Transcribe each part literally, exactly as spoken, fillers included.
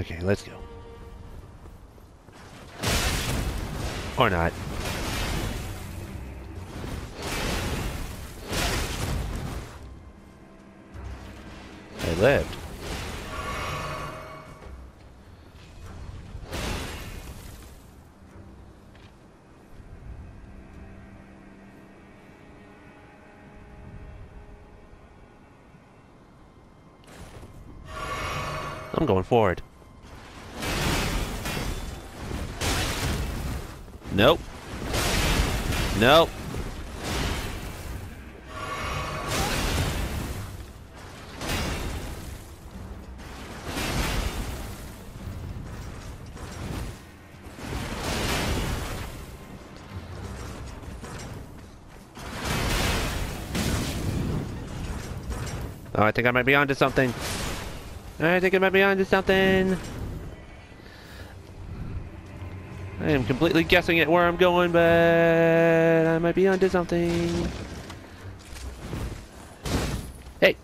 Okay, let's go. Or not. I lived. I'm going forward. Nope. Nope. Oh, I think I might be onto something. I think I might be onto something. I am completely guessing at where I'm going, but I might be onto something. Hey!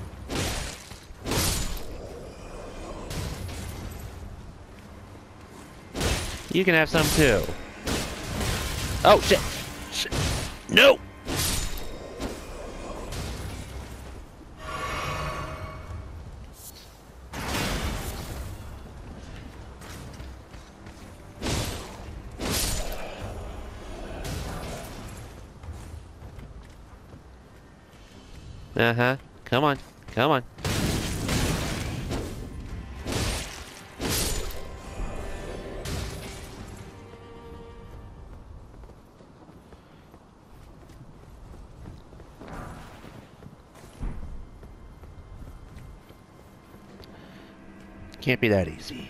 You can have some too. Oh, shit! Shit! No! Uh-huh. Come on. Come on. Can't be that easy.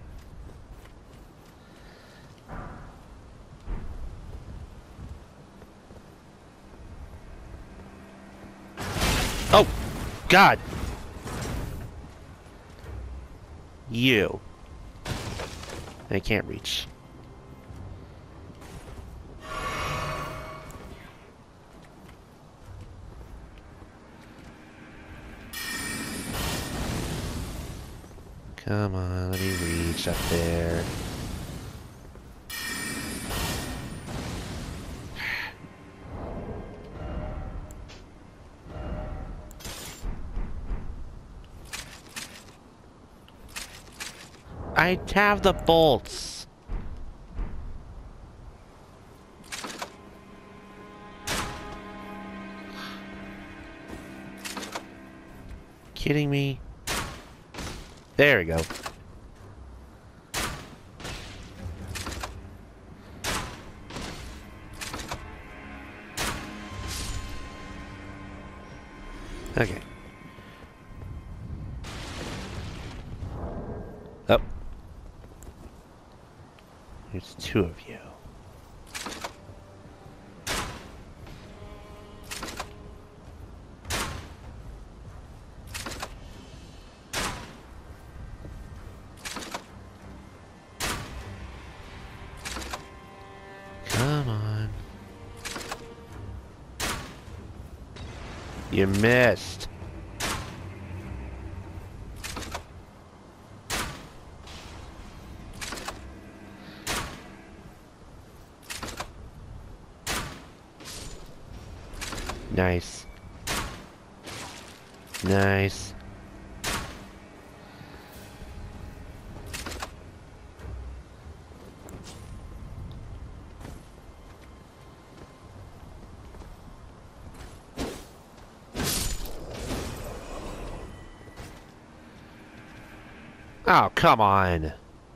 Oh! God! You. I can't reach. Come on, let me reach up there. I have the bolts. Kidding me? There we go. Okay. Oh. There's two of you. Come on. You missed. Nice. Nice. Oh, come on.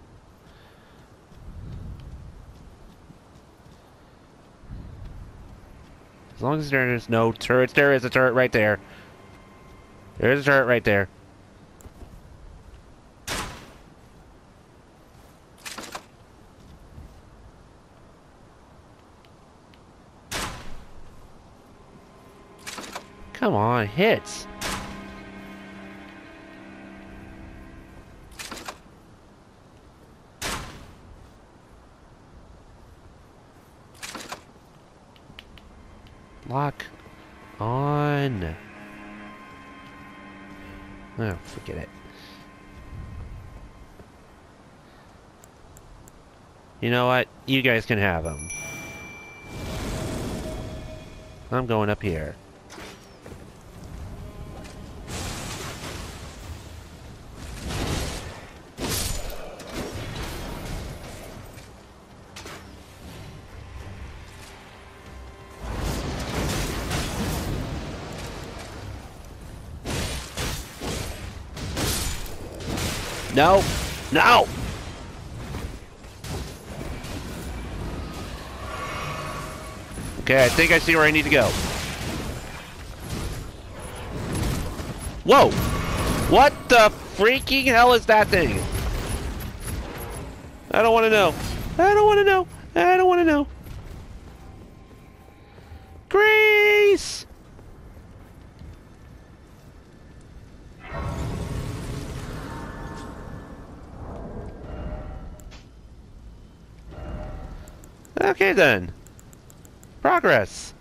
As long as there is no turrets, there is a turret right there. There is a turret right there. Come on, hits. Lock on. Oh, forget it. You know what? You guys can have them. I'm going up here. No! No! Okay, I think I see where I need to go. Whoa! What the freaking hell is that thing? I don't want to know. I don't want to know. I don't want to know. Grace! Okay then. Progress.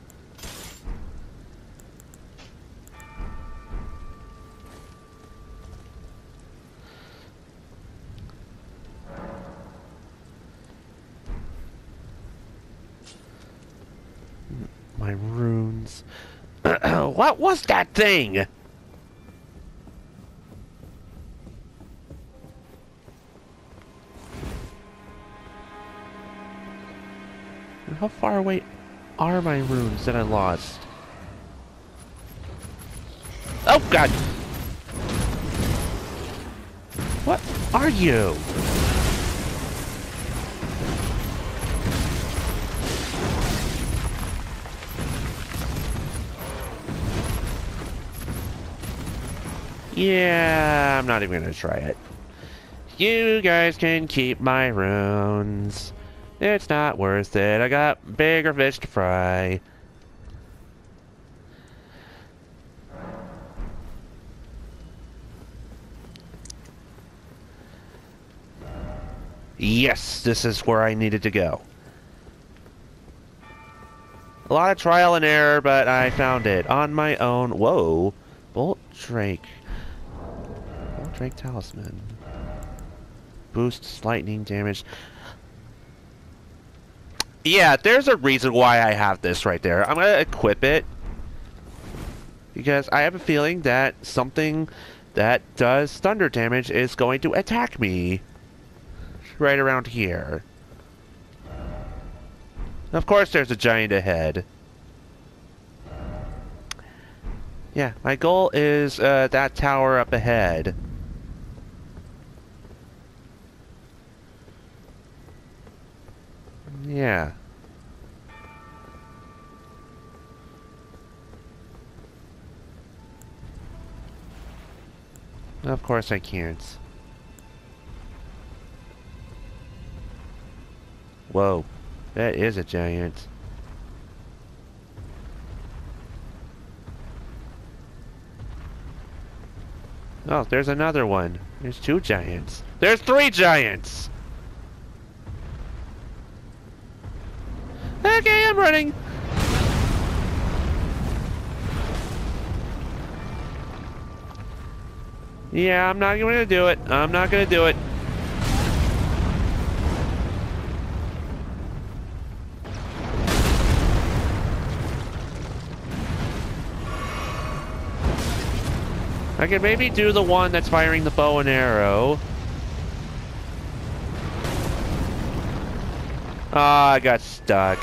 My runes. What was that thing? How far away are my runes that I lost? Oh god! What are you? Yeah, I'm not even gonna try it. You guys can keep my runes. It's not worth it. I got bigger fish to fry. Yes, this is where I needed to go. A lot of trial and error, but I found it on my own. Whoa. Bolt Drake. Bolt Drake Talisman. Boosts lightning damage. Yeah, there's a reason why I have this right there. I'm gonna equip it because I have a feeling that something that does thunder damage is going to attack me right around here. Of course there's a giant ahead. Yeah, my goal is uh, that tower up ahead. Yeah. Of course I can't. Whoa. That is a giant. Oh, there's another one. There's two giants. There's three giants! Okay, I'm running. Yeah, I'm not gonna do it. I'm not gonna do it. I can maybe do the one that's firing the bow and arrow. Ah, oh, I got stuck.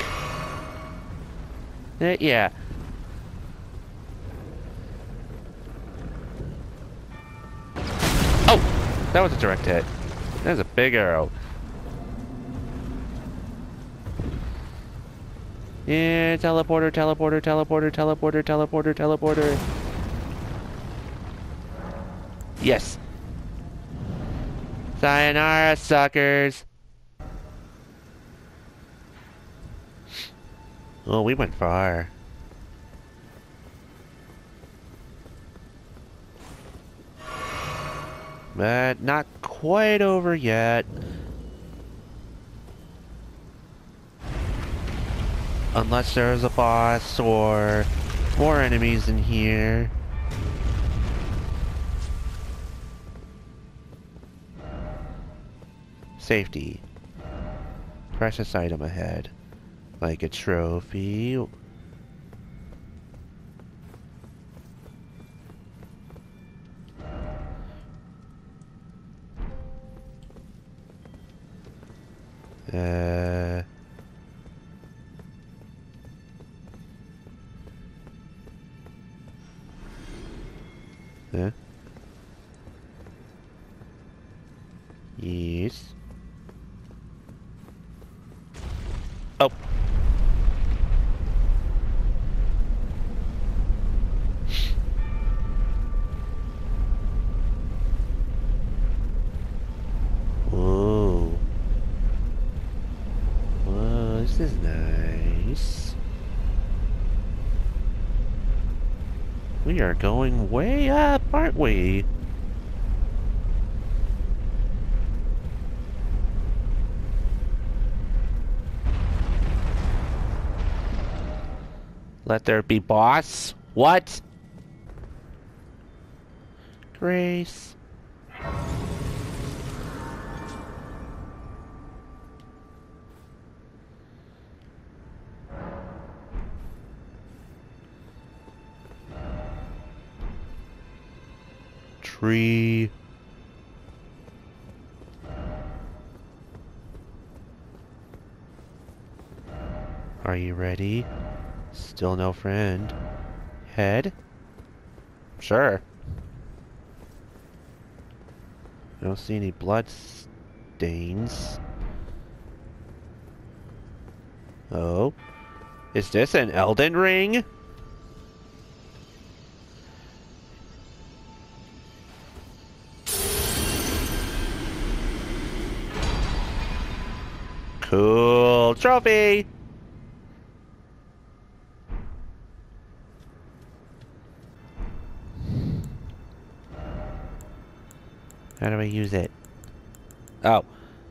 Uh, yeah. Oh! That was a direct hit. That was a big arrow. Yeah, teleporter, teleporter, teleporter, teleporter, teleporter, teleporter. Yes. Sayonara, suckers. Oh, we went far. But not quite over yet. Unless there's a boss or more enemies in here. Safety. Precious item ahead. Like a trophy. Uh... Huh? Yes. Oh. Whoa. Whoa, this is nice. We are going way up, aren't we? Let there be boss. What? Grace. Tree. Are you ready? Still no friend. Head? Sure. I don't see any blood stains. Oh. Is this an Elden ring? Cool trophy! How do I use it? Oh.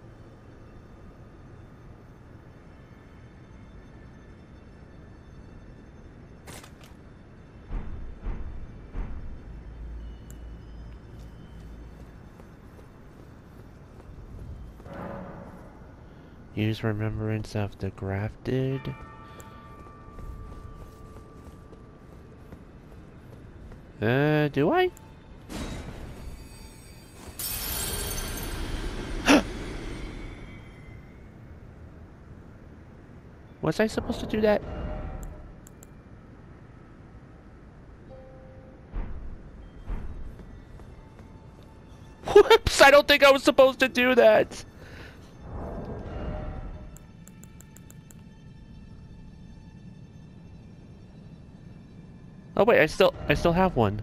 Use remembrance of the grafted. Uh, do I? Was I supposed to do that? Whoops! I don't think I was supposed to do that! Oh wait, I still, I still have one.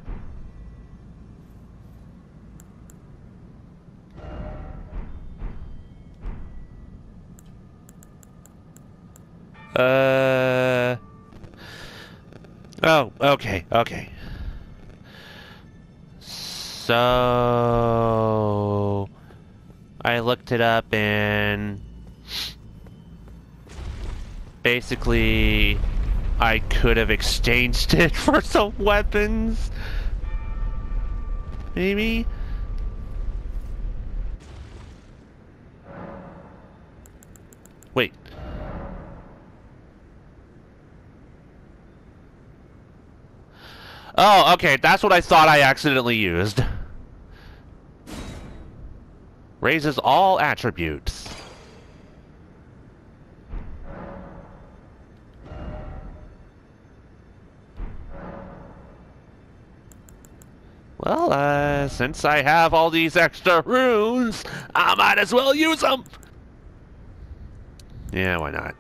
Uh... Oh, okay, okay. So... I looked it up and... Basically... I could have exchanged it for some weapons. Maybe? Wait. Oh, okay, that's what I thought I accidentally used. Raises all attributes. Well, uh, since I have all these extra runes, I might as well use them! Yeah, why not?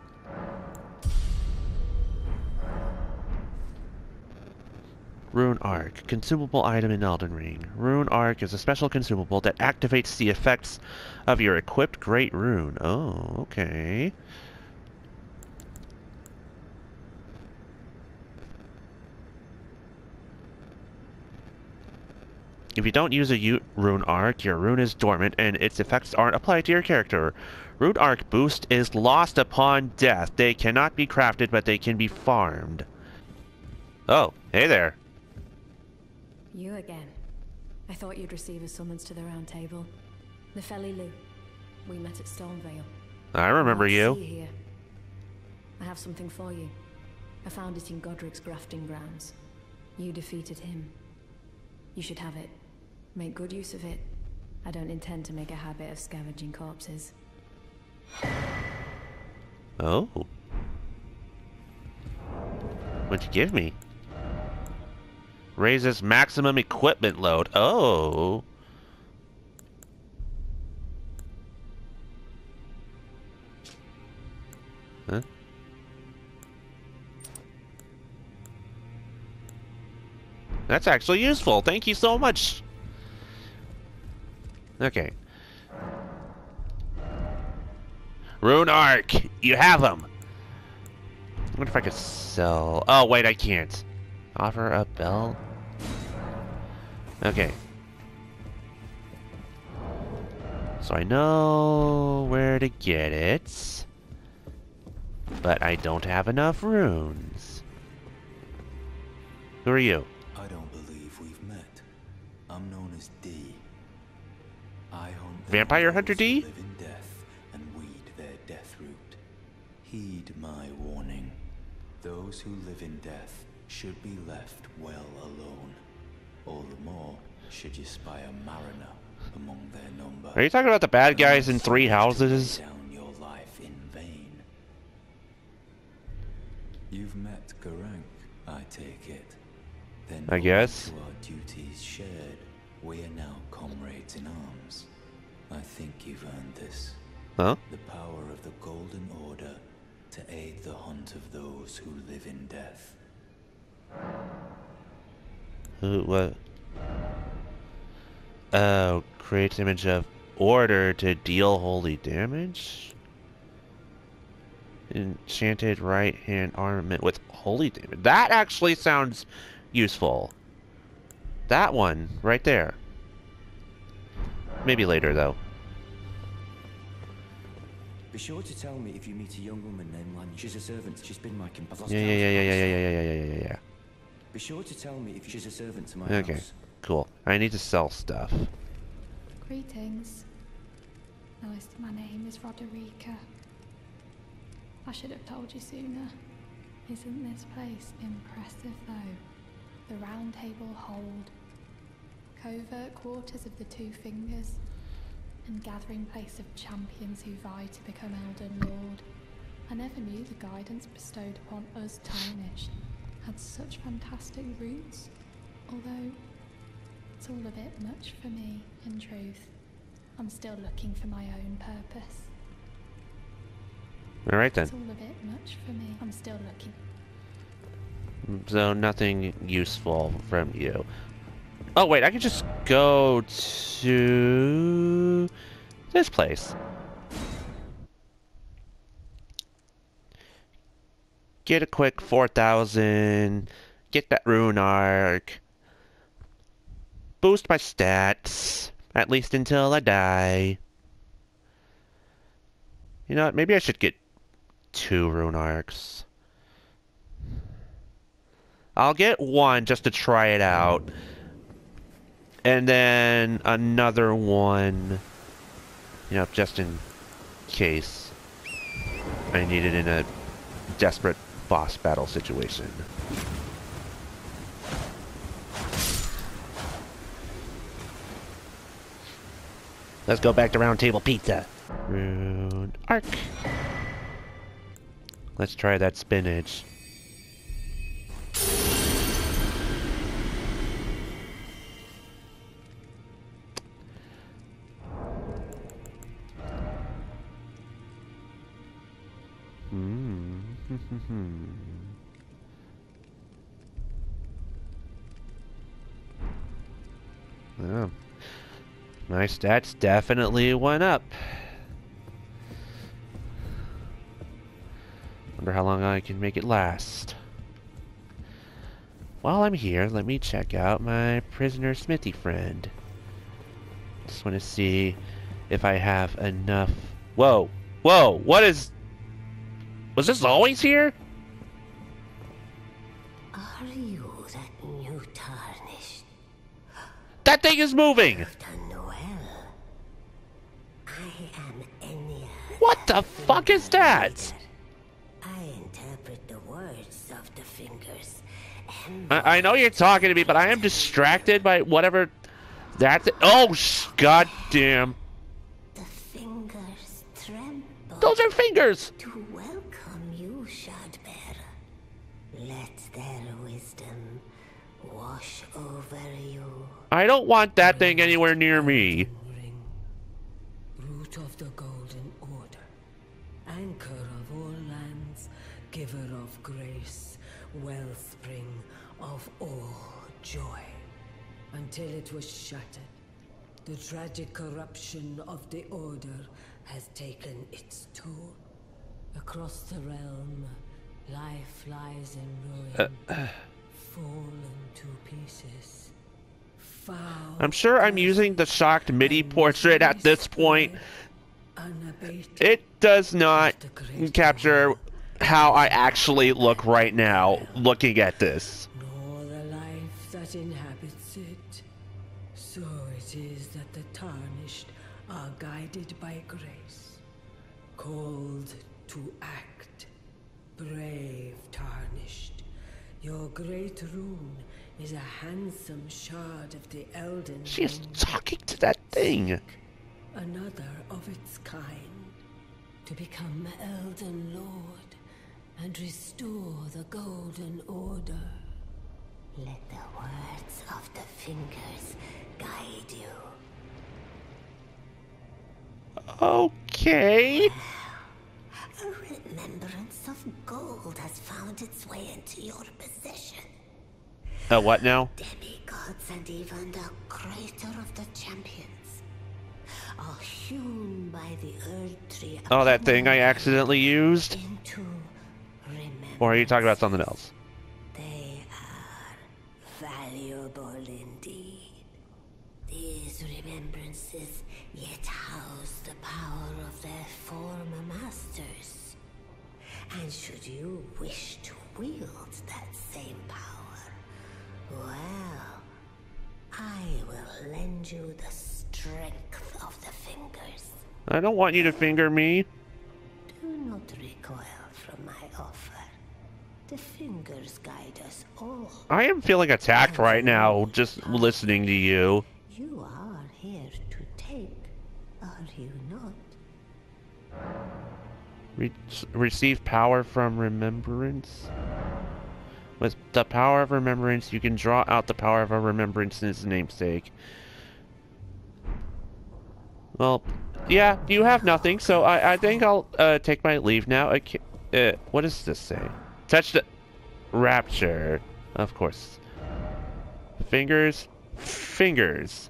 Rune Arc, consumable item in Elden Ring. Rune Arc is a special consumable that activates the effects of your equipped Great Rune. Oh, okay. If you don't use a U Rune Arc, your rune is dormant and its effects aren't applied to your character. Rune Arc boost is lost upon death. They cannot be crafted, but they can be farmed. Oh, hey there. You again. I thought you'd receive a summons to the round table. Nefeli Lu. We met at Stormvale. I remember you. See you here. I have something for you. I found it in Godric's grafting grounds. You defeated him. You should have it. Make good use of it. I don't intend to make a habit of scavenging corpses. Oh. What'd you give me? Raises maximum equipment load. Oh. Huh? That's actually useful. Thank you so much. Okay. Rune Arc. You have them. I wonder if I could sell. Oh, wait, I can't. Offer a bell? Okay. So I know where to get it. But I don't have enough runes. Who are you? I don't believe we've met. I'm known as D. I hunt Vampire Hunter D? live in death and weed their death root. Heed my warning. Those who live in death should be left well alone. All the more should you spy a mariner among their number. Are you talking about the bad guys in Three Houses? Down your life in vain. You've met Garank, I take it. Then I guess. to our duties shared, we are now comrades in arms. I think you've earned this. Huh? The power of the Golden Order to aid the hunt of those who live in death. Who, what? Oh, creates image of order to deal holy damage? Enchanted right hand armament with holy damage. That actually sounds useful. That one, right there. Maybe later, though. Be sure to tell me if you meet a young woman named Lan. She's a servant. She's been my companion. Yeah, yeah, yeah, yeah, yeah, yeah, yeah, yeah, yeah, yeah, yeah. Be sure to tell me if she's a servant to my Okay, house. cool. I need to sell stuff. Greetings. Nice. My name is Roderica. I should have told you sooner. Isn't this place impressive, though? The round table hold, covert quarters of the Two Fingers, and gathering place of champions who vie to become Elden Lord. I never knew the guidance bestowed upon us Tarnished had such fantastic roots, although it's all a bit much for me, in truth. I'm still looking for my own purpose. Alright then. It's all a bit much for me. I'm still looking. So nothing useful from you. Oh wait, I can just go to this place. Get a quick four thousand. Get that rune arc. Boost my stats. At least until I die. You know what? Maybe I should get two rune arcs. I'll get one just to try it out. And then another one, you know, just in case I need it in a desperate boss battle situation. Let's go back to Round Table Pizza. Rune arc. Let's try that spinach. Hmm. Yeah. My stats definitely went up. Wonder how long I can make it last. While I'm here, let me check out my prisoner smithy friend. Just want to see if I have enough. Whoa! Whoa! What is... Was this always here? Are you that new Tarnished? That thing is moving! You've done well. I am Enya What the fuck is that? I interpret the words of the fingers. I, I know you're talking to me, but I am distracted by whatever that. Oh, sh god damn! The fingers tremble. Those are fingers. To welcome you, Shardbearer. Let their wisdom wash over you. I don't want that thing anywhere near me. Ring, root of the golden order, anchor of all lands, giver of grace, wellspring of all joy. Until it was shattered, the tragic corruption of the order has taken its toll. Across the realm, life lies in ruin, Uh, fallen to pieces. Foul I'm sure I'm using the shocked MIDI portrait at this point. unabated. It does not capture how I actually look right now looking at this. Nor the life that inhabits it. So it is that the tarnished are guided by grace, called to act. Brave tarnished, your great rune is a handsome shard of the Elden. She's ring. talking to that thing. Another of its kind, to become Elden Lord and restore the Golden Order. Let the words of the fingers guide you. Okay. A remembrance of gold has found its way into your possession. Uh, what now? Demigods and even the creator of the champions are hewn by the Earth Tree. Oh, that thing I accidentally used? Into remembrance. Or are you talking about something else? They are valuable indeed. These remembrances yet house the power of their former masters. And should you wish to wield that same power, well, I will lend you the strength of the fingers. I don't want you to finger me. Do not recoil from my offer. The fingers guide us all. I am feeling attacked right now just listening to you. You are here to take, are you not? Re receive power from remembrance. With the power of remembrance, you can draw out the power of a remembrance's namesake. Well, yeah, you have nothing, so I, I think I'll uh, take my leave now. I can't, uh, what does this say? Touch the rapture, of course. Fingers, fingers.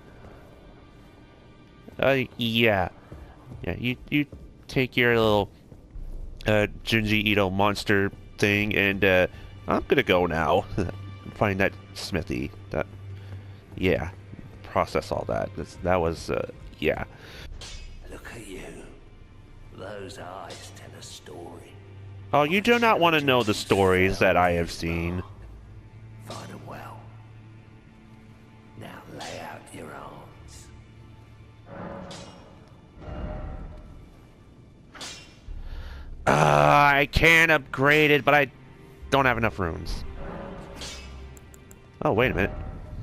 Uh, yeah, yeah. You you take your little uh Junji Ito monster thing, and uh, I'm gonna go now. Find that smithy. That, yeah, process all that. That's, that was uh, yeah. Look at you. Those eyes tell a story. Oh, you do not want to know the stories that I have seen. Find them well. Now lay out your arms. Uh, I can upgrade it, but I don't have enough runes. Oh, wait a minute.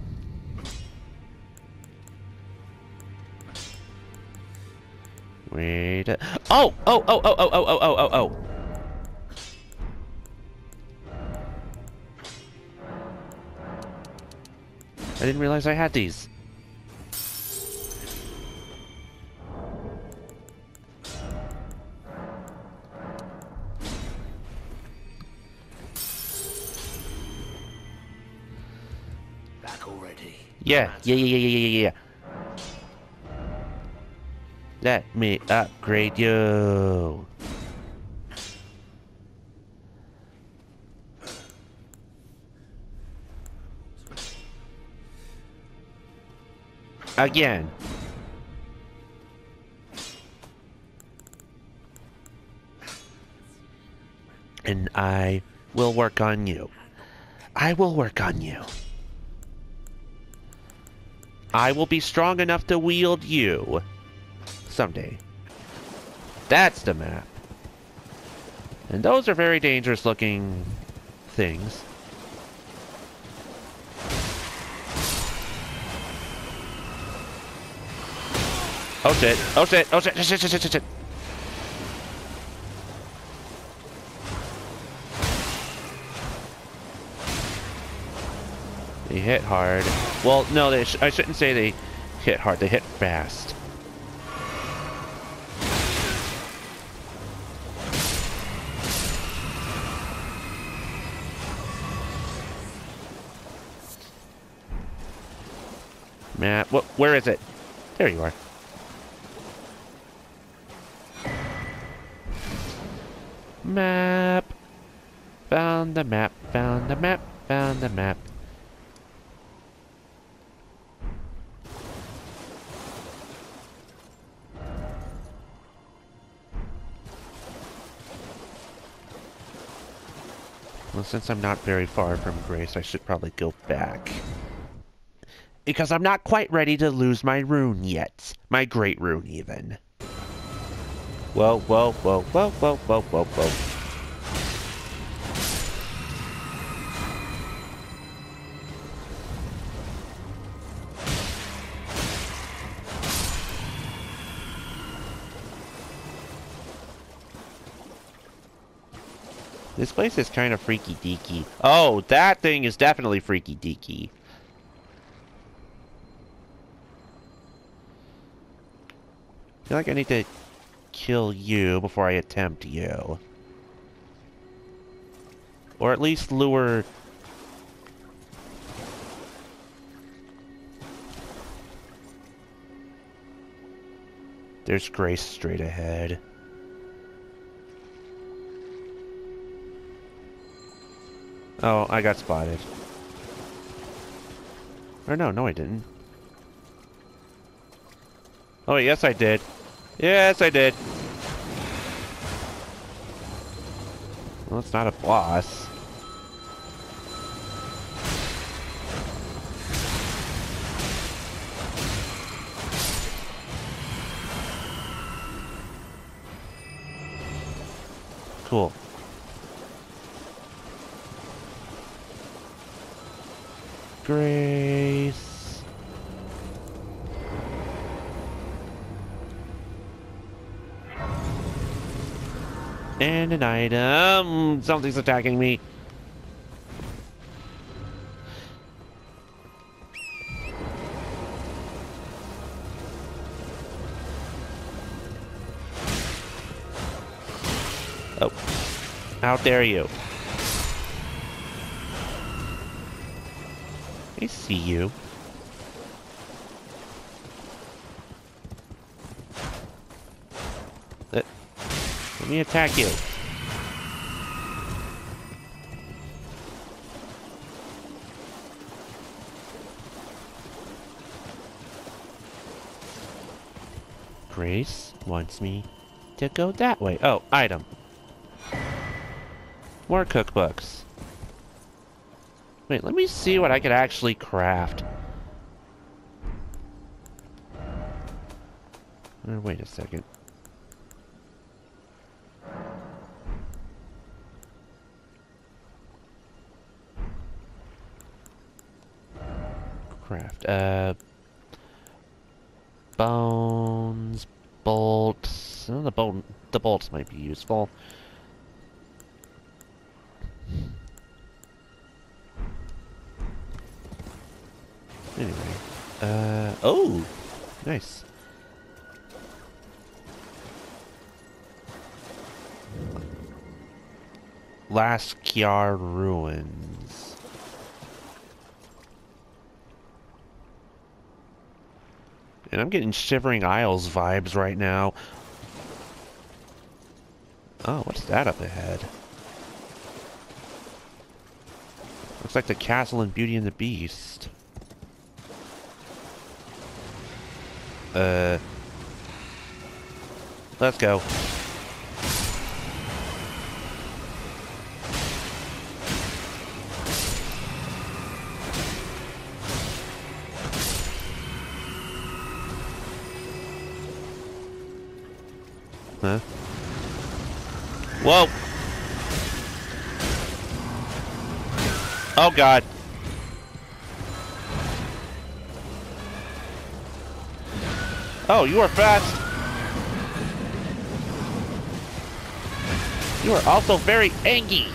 Wait. a- Oh! Oh! Oh! Oh! Oh! Oh! Oh! Oh! Oh! Oh! I didn't realize I had these. Back already. Yeah, yeah, yeah, yeah, yeah, yeah, yeah. Let me upgrade you. Again. And I will work on you. I will work on you. I will be strong enough to wield you someday. That's the map. And those are very dangerous looking things. Oh shit, oh shit, oh shit, shit, shit, shit, shit, shit. They hit hard. Well, no, they sh I shouldn't say they hit hard, they hit fast. Map, what, where is it? There you are. Map. Found the map, found the map, found the map. Well, since I'm not very far from Grace, I should probably go back. Because I'm not quite ready to lose my rune yet. My great rune, even. Whoa, whoa, whoa, whoa, whoa, whoa, whoa, whoa. This place is kind of freaky deaky. Oh, that thing is definitely freaky deaky. I feel like I need to kill you before I attempt you. Or at least lure... There's Grace straight ahead. Oh, I got spotted. Or no, no I didn't. Oh, yes I did. Yes, I did. Well, it's not a boss. Cool. Grace. And an item. Something's attacking me. Oh. How dare you? I see you. Let, let me attack you. Grace wants me to go that way. Oh, item. More cookbooks. Wait, let me see what I could actually craft. Uh, wait a second. Craft. Uh, bones, bolts. Oh, the bone, the bolts might be useful. Anyway, uh, oh, nice. Last Geir ruins. And I'm getting Shivering Isles vibes right now. Oh, what's that up ahead? Looks like the castle in Beauty and the Beast. Uh, let's go. Huh? Whoa! Oh god. Oh, you are fast. You are also very angry.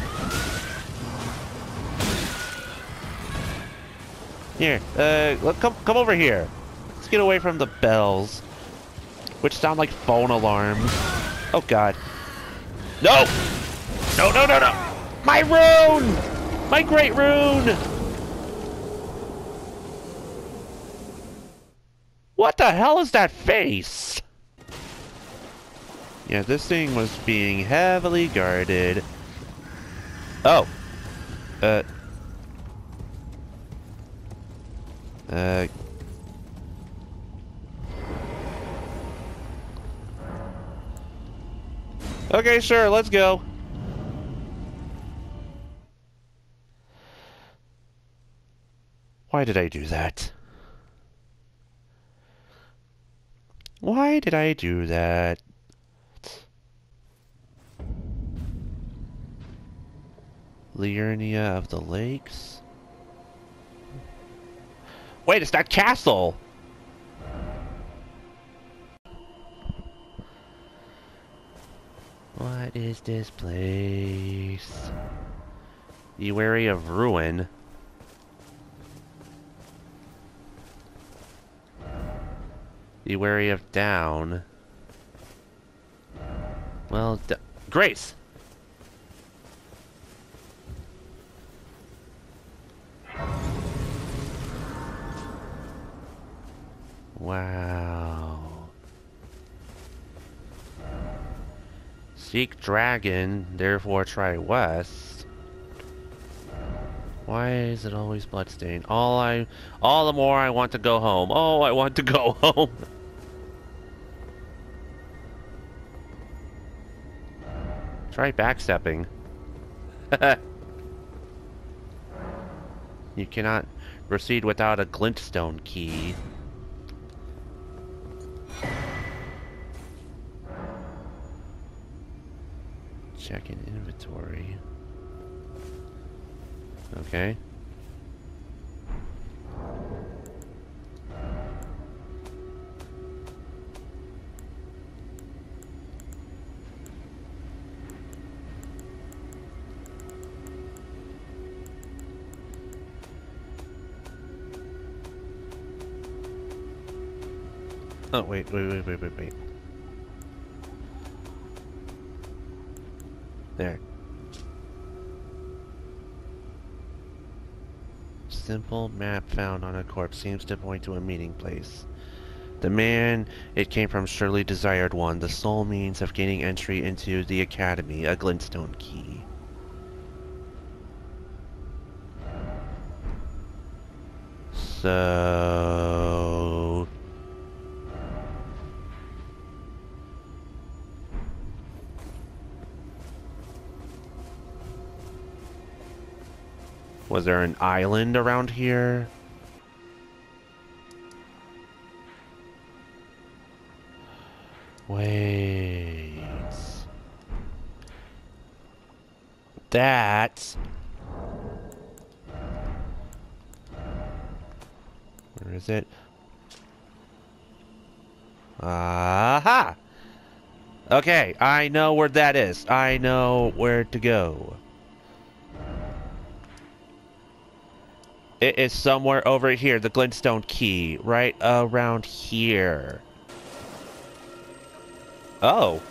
Here, uh, look, come, come over here. Let's get away from the bells, which sound like phone alarms. Oh god. No! No, no, no, no! My rune! My great rune! What the hell is that face? Yeah, this thing was being heavily guarded. Oh. Uh. Uh. Okay, sure, let's go. Why did I do that? Why did I do that? Liurnia of the Lakes? Wait, it's that castle! What is this place? Be wary of ruin. Be wary of down. Well, d Grace! Wow. Seek dragon, therefore try west. Why is it always bloodstained? All I, all the more I want to go home. Oh, I want to go home. Try backstepping. You cannot proceed without a glintstone key. Check in inventory. Okay. Oh, wait, wait, wait, wait, wait, wait. There. Simple map found on a corpse seems to point to a meeting place. The man it came from surely desired one, the sole means of gaining entry into the academy, a glintstone key. So... was there an island around here? Wait. That... where is it? Aha! Okay, I know where that is. I know where to go. It is somewhere over here, the glintstone key, right around here. Oh.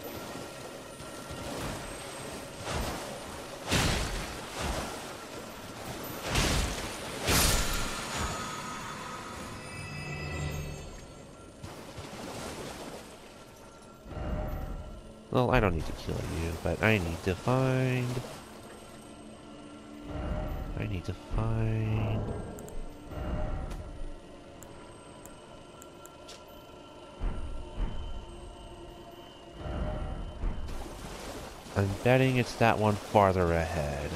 Well, I don't need to kill you, but I need to find... I need to find... I'm betting it's that one farther ahead.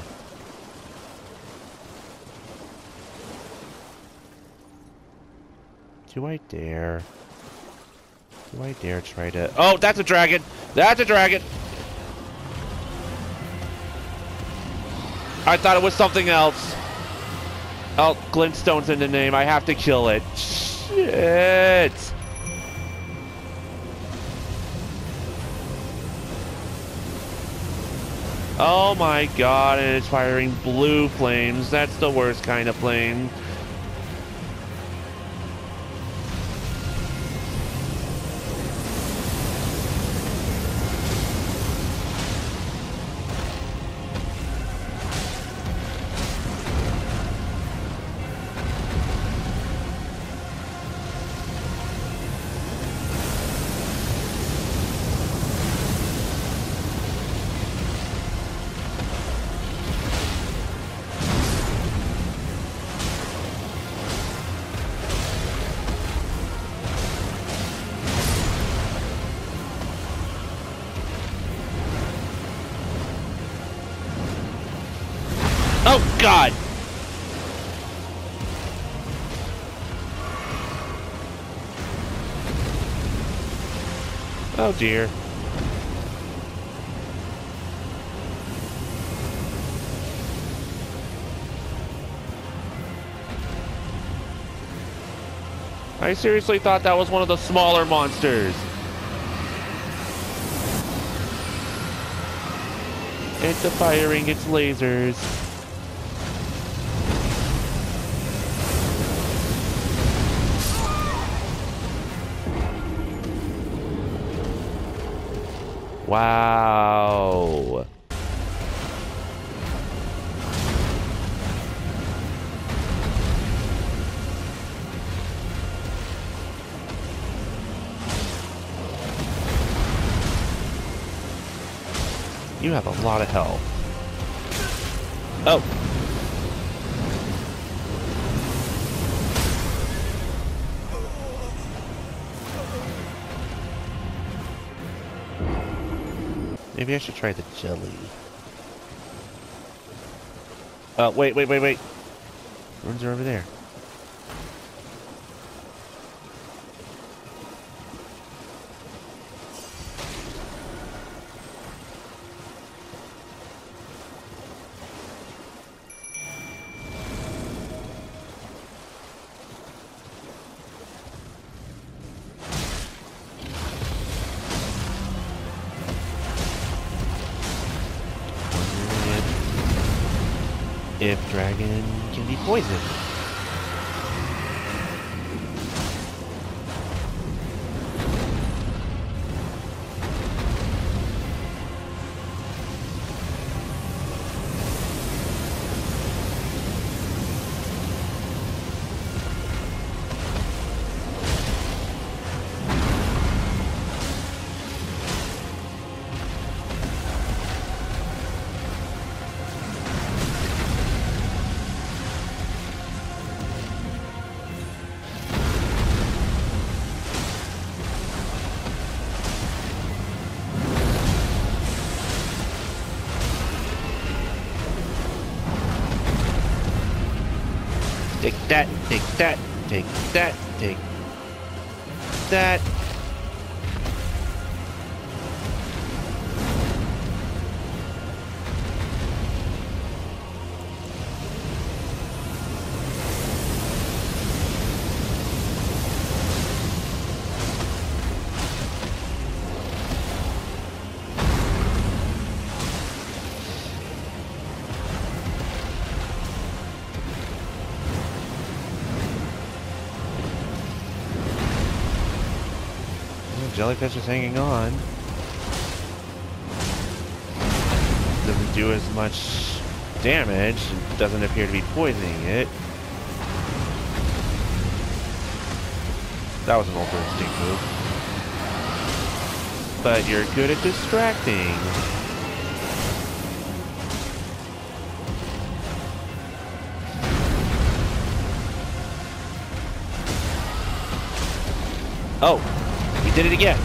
Do I dare? Do I dare try to... Oh, that's a dragon! That's a dragon. I thought it was something else. Oh, glintstone's in the name. I have to kill it. Shit. Oh my god, and it's firing blue flames. That's the worst kind of flame. Oh, God! Oh, dear. I seriously thought that was one of the smaller monsters. It's firing its lasers. Wow. You have a lot of health. Oh. Maybe I should try the jelly. Oh, wait, wait, wait, wait. Runes are over there. If dragon can be poisoned. Take that, take that, take that, take that. Jellyfish is hanging on. Doesn't do as much damage. It doesn't appear to be poisoning it. That was an Ultra Instinct move. But you're good at distracting. Oh! Did it again.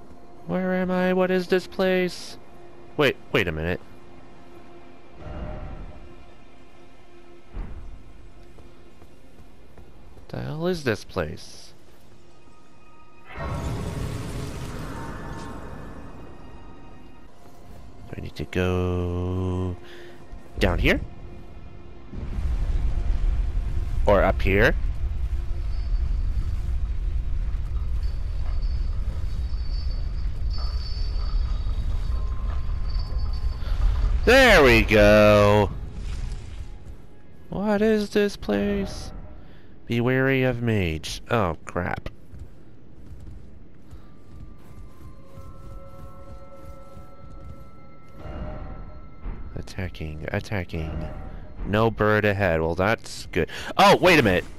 Where am I? What is this place? Wait, wait a minute. The hell is this place? Do I need to go down here? Or up here? There we go. What is this place? Be wary of mage. Oh, crap. Attacking, attacking. No bird ahead. Well, that's good. Oh, wait a minute.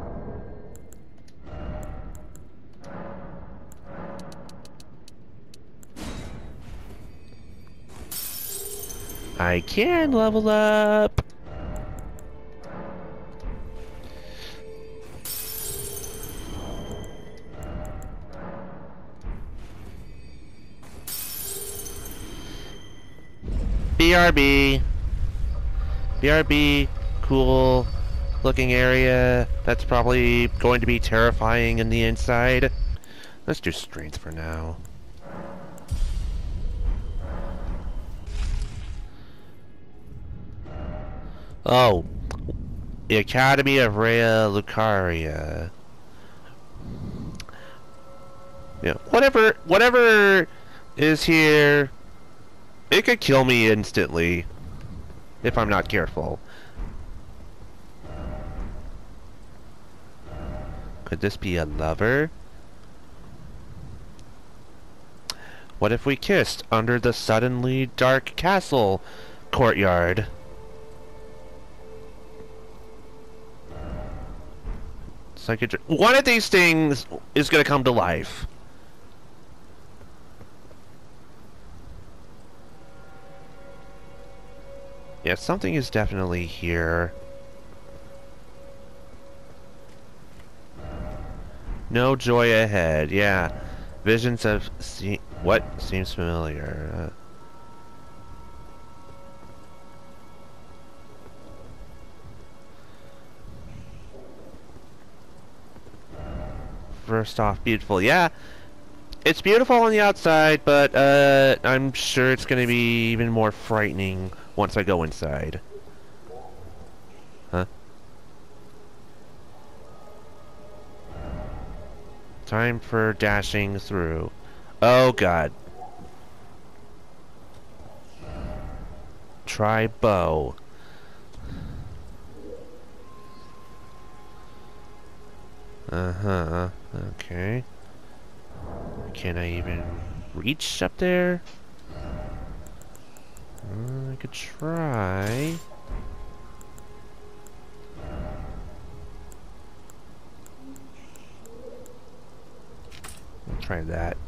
I can level up. B R B. B R B, cool looking area. That's probably going to be terrifying in the inside. Let's do strength for now. Oh, the Academy of Rhea Lucaria. Yeah, whatever, whatever is here, it could kill me instantly if I'm not careful. Could this be a lover? What if we kissed under the suddenly dark castle courtyard? Psychic- One of these things is gonna come to life. Yeah, something is definitely here. No joy ahead. Yeah, visions of se- what seems familiar. Uh, First off, beautiful. Yeah, it's beautiful on the outside, but uh, I'm sure it's going to be even more frightening once I go inside. Huh? Time for dashing through. Oh, God. Try bow. Uh-huh. Okay. Can I even reach up there? Uh, I could try. I'll try that.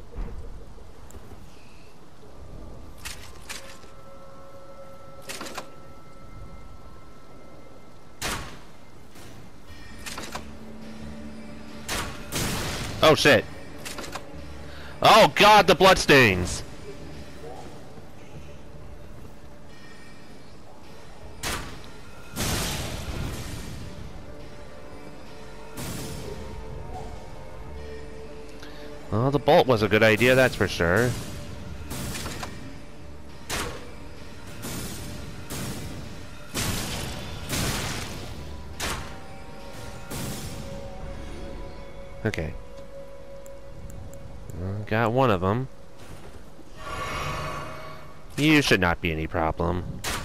Oh shit. Oh god, the bloodstains. Well, the bolt was a good idea, that's for sure. Okay. Got one of them. You should not be any problem.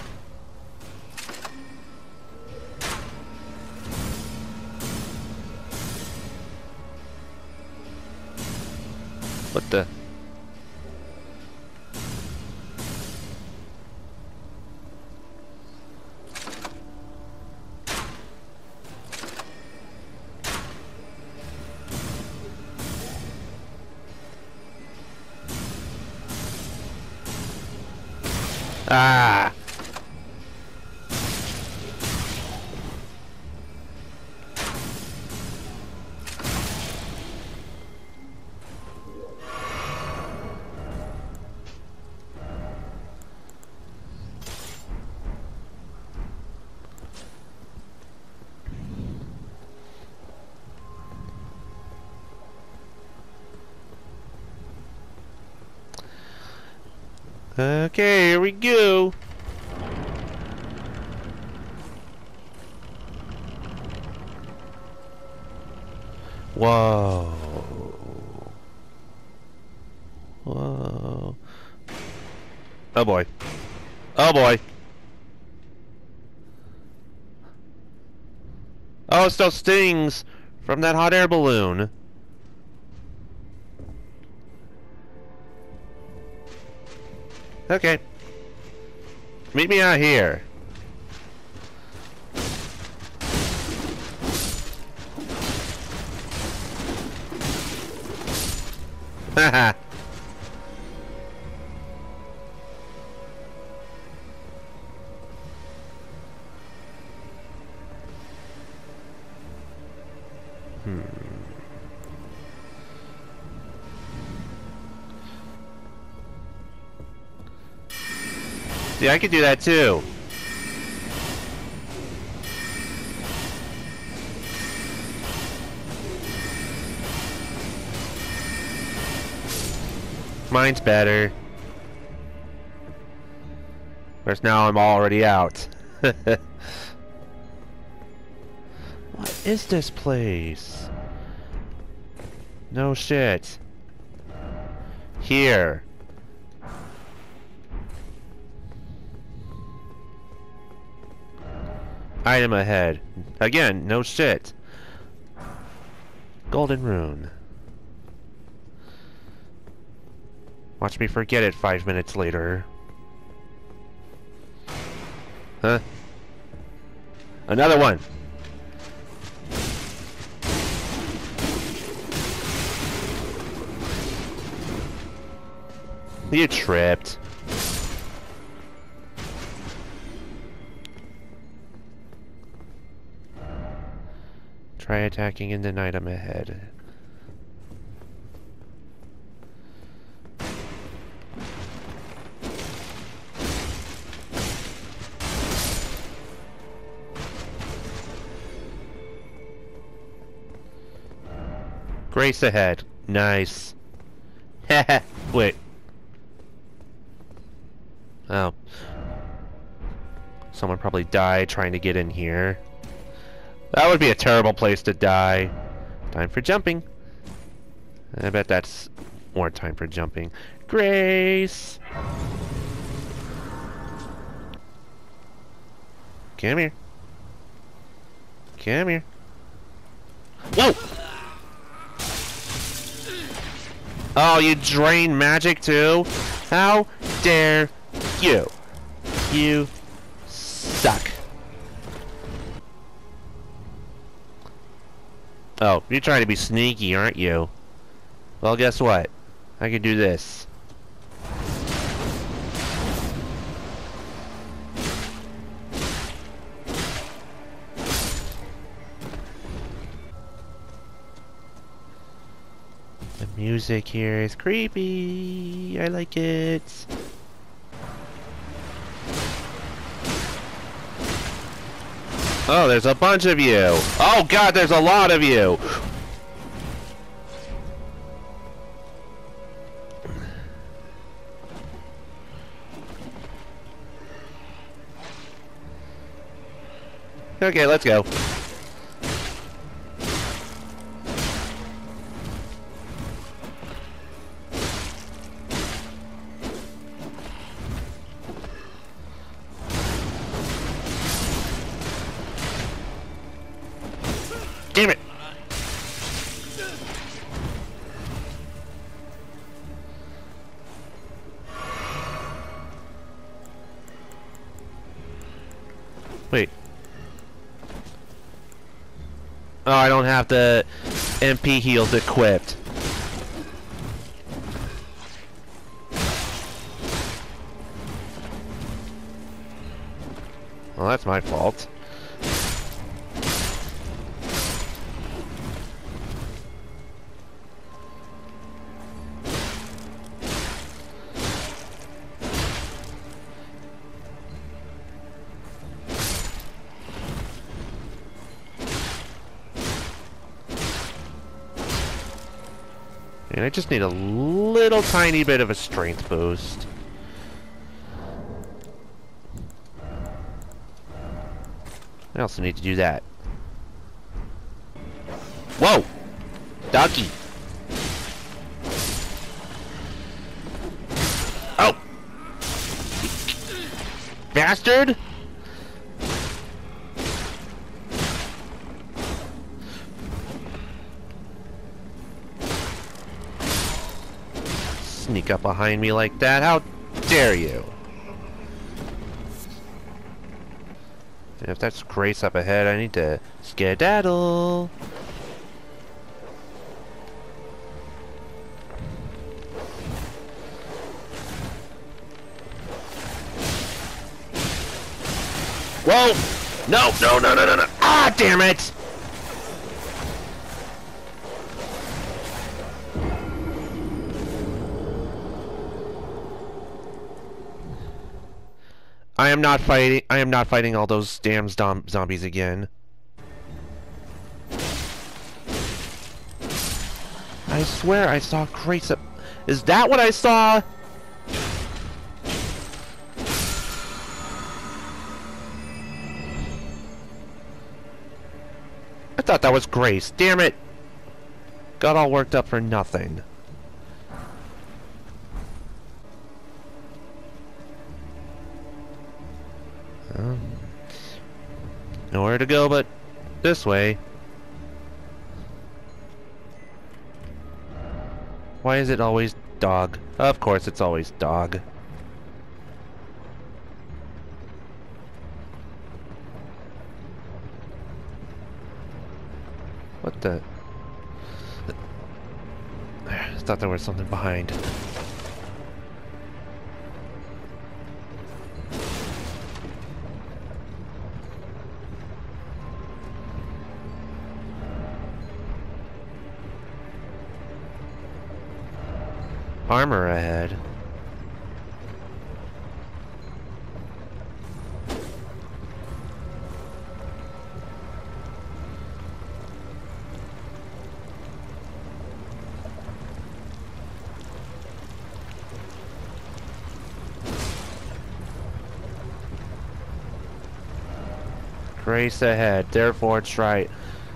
What the? Ah! Okay, here we go. Whoa. Whoa. Oh boy. Oh boy. Oh, it still stings from that hot air balloon. Okay. Meet me out here. Haha. Hmm. See, I could do that too. Mine's better. Whereas now I'm already out. What is this place? No shit. Here. Item ahead. Again, no shit. Golden rune. Watch me forget it five minutes later. Huh? Another one. You tripped. Try attacking in the item ahead. Grace ahead. Nice. Haha. Wait. Oh. Someone probably died trying to get in here. That would be a terrible place to die. Time for jumping. I bet that's more time for jumping. Grace! Come here. Come here. Whoa! Oh, you drain magic too? How dare you? You suck. Oh, you're trying to be sneaky, aren't you? Well, guess what? I can do this. The music here is creepy. I like it. Oh, there's a bunch of you. Oh god, there's a lot of you. Okay, let's go. Damn it! Wait. Oh, I don't have the M P heals equipped. Well, that's my fault. And I just need a little tiny bit of a strength boost. I also need to do that. Whoa! Ducky! Oh! Bastard! Sneak up behind me like that, how dare you? And if that's Grace up ahead, I need to skedaddle. Whoa! No, no, no, no, no, no! Ah, damn it! I am not fighting. I am not fighting all those damn zom zombies again. I swear I saw crates up. Is that what I saw? I thought that was Grace. Damn it! Got all worked up for nothing. Um, nowhere to go but this way. Why is it always dog? Of course it's always dog. What the? I thought there was something behind. Armor ahead. Grace ahead, therefore it's right.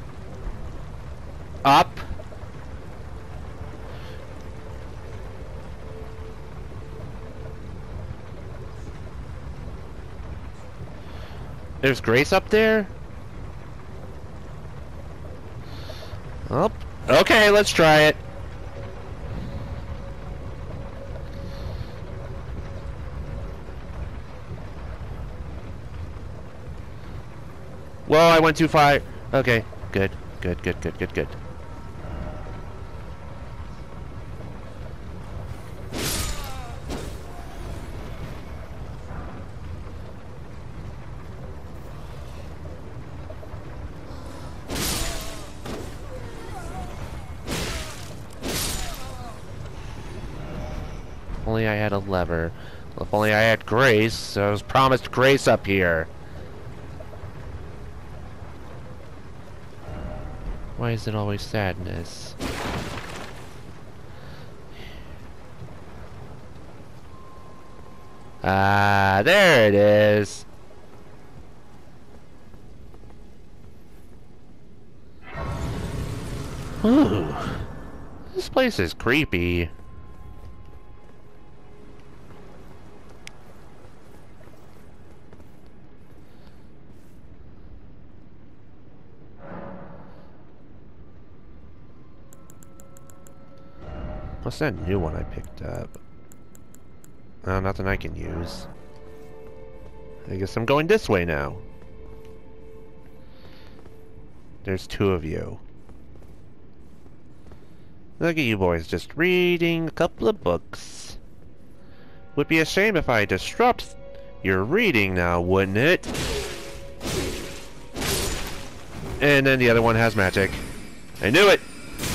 Up. There's Grace up there? Oh, okay, let's try it. Whoa, I went too far. Okay, good, good, good, good, good, good. If only I had a lever. If only I had Grace. I was promised Grace up here. Why is it always sadness? Ah, there it is. Ooh, this place is creepy. What's that new one I picked up? Oh, nothing I can use. I guess I'm going this way now. There's two of you. Look at you boys, just reading a couple of books. Would be a shame if I disrupt your reading now, wouldn't it? And then the other one has magic. I knew it!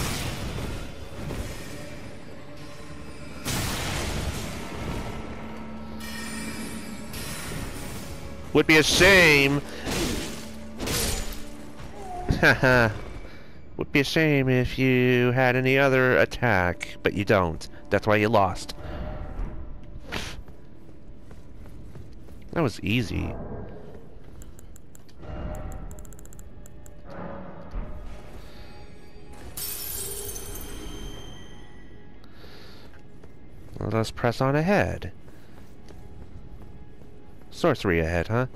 Would be a shame. Haha. Would be a shame if you had any other attack, but you don't. That's why you lost. That was easy. let's press on ahead. Sorcery ahead, huh?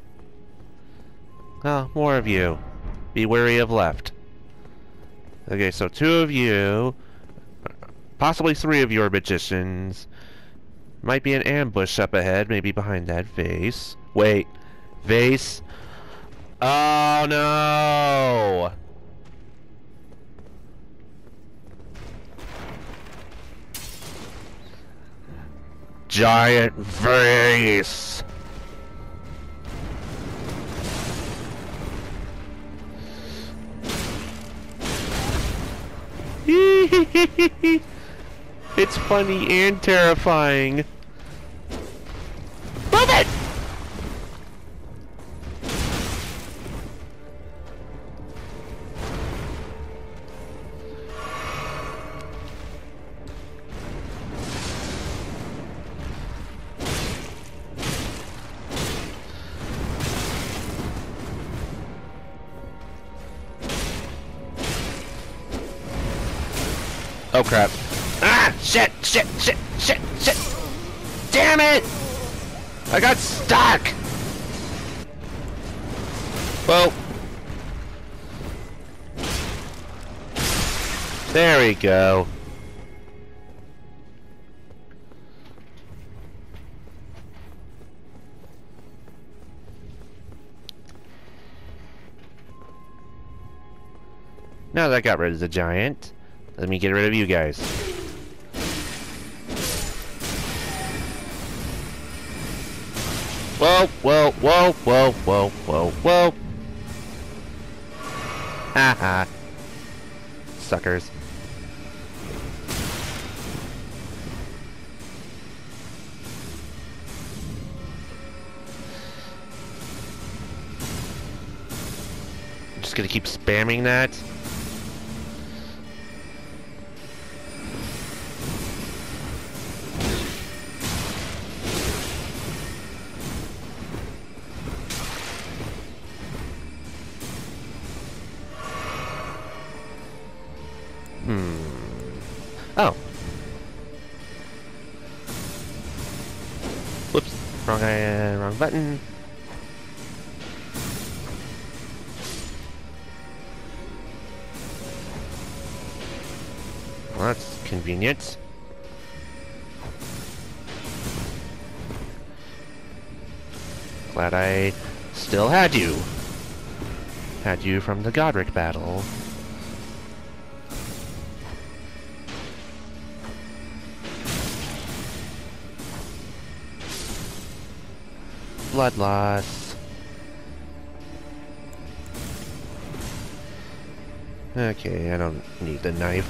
Oh, more of you. Be wary of left. Okay, so two of you, possibly three of you are magicians. Might be an ambush up ahead, maybe behind that vase. Wait, vase? Oh no! Giant vase! It's funny and terrifying. Move it! Oh crap. Ah! Shit! Shit! Shit! Shit! Shit! Damn it! I got stuck! Well. There we go. Now that I got rid of the giant, let me get rid of you guys. Whoa, whoa, whoa, whoa, whoa, whoa, whoa. Haha. Suckers. I'm just gonna keep spamming that. Oh. Whoops. Wrong uh, wrong button. Well, that's convenient. Glad I still had you. Had you from the Godric battle. Blood loss. Okay, I don't need the knife.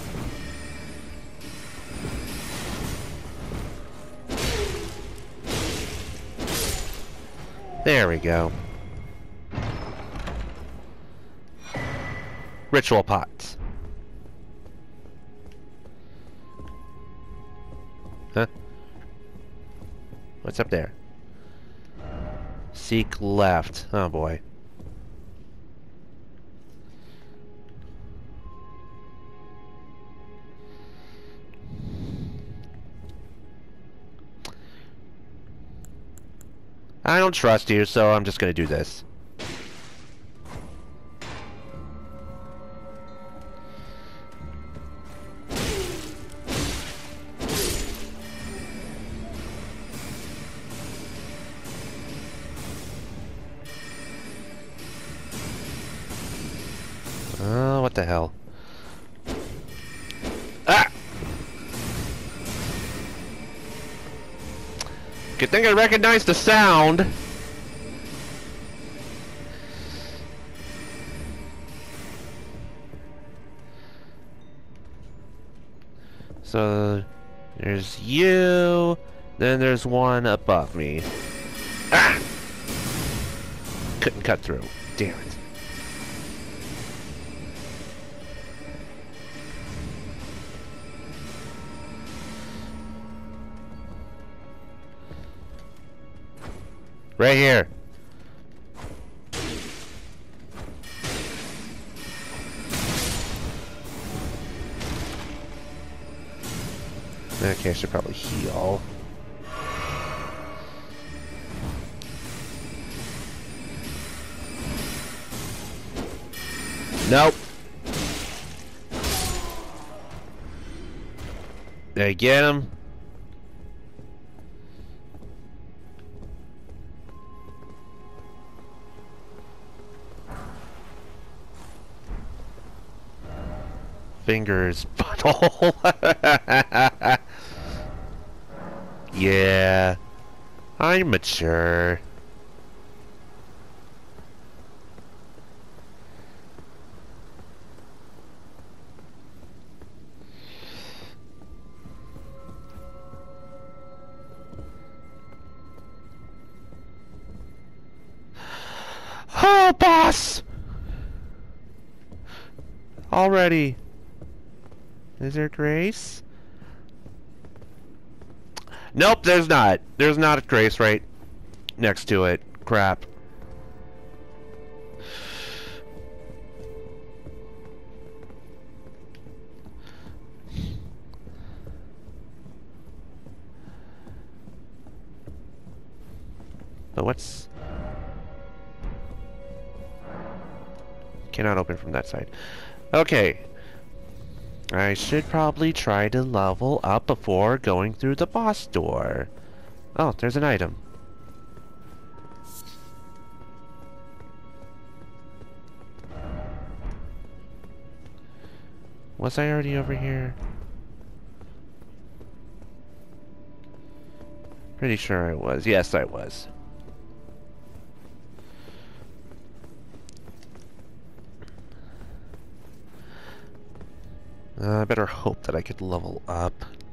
There we go. Ritual pots. Huh? What's up there? Seek left. Oh boy. I don't trust you, so I'm just gonna do this. Oh, what the hell? Ah! Good thing I recognized the sound. So, there's you, then there's one above me. Ah! Couldn't cut through. Damn it. Right here. Okay, I should probably heal. Nope. There, get him. Fingers, butthole. Yeah, I'm mature. Oh, boss! Already. Is there grace? Nope, there's not. There's not a grace right next to it. Crap. But what's... Cannot open from that side. Okay. I should probably try to level up before going through the boss door. Oh, there's an item. Was I already over here? Pretty sure I was. Yes, I was. Uh, I better hope that I could level up.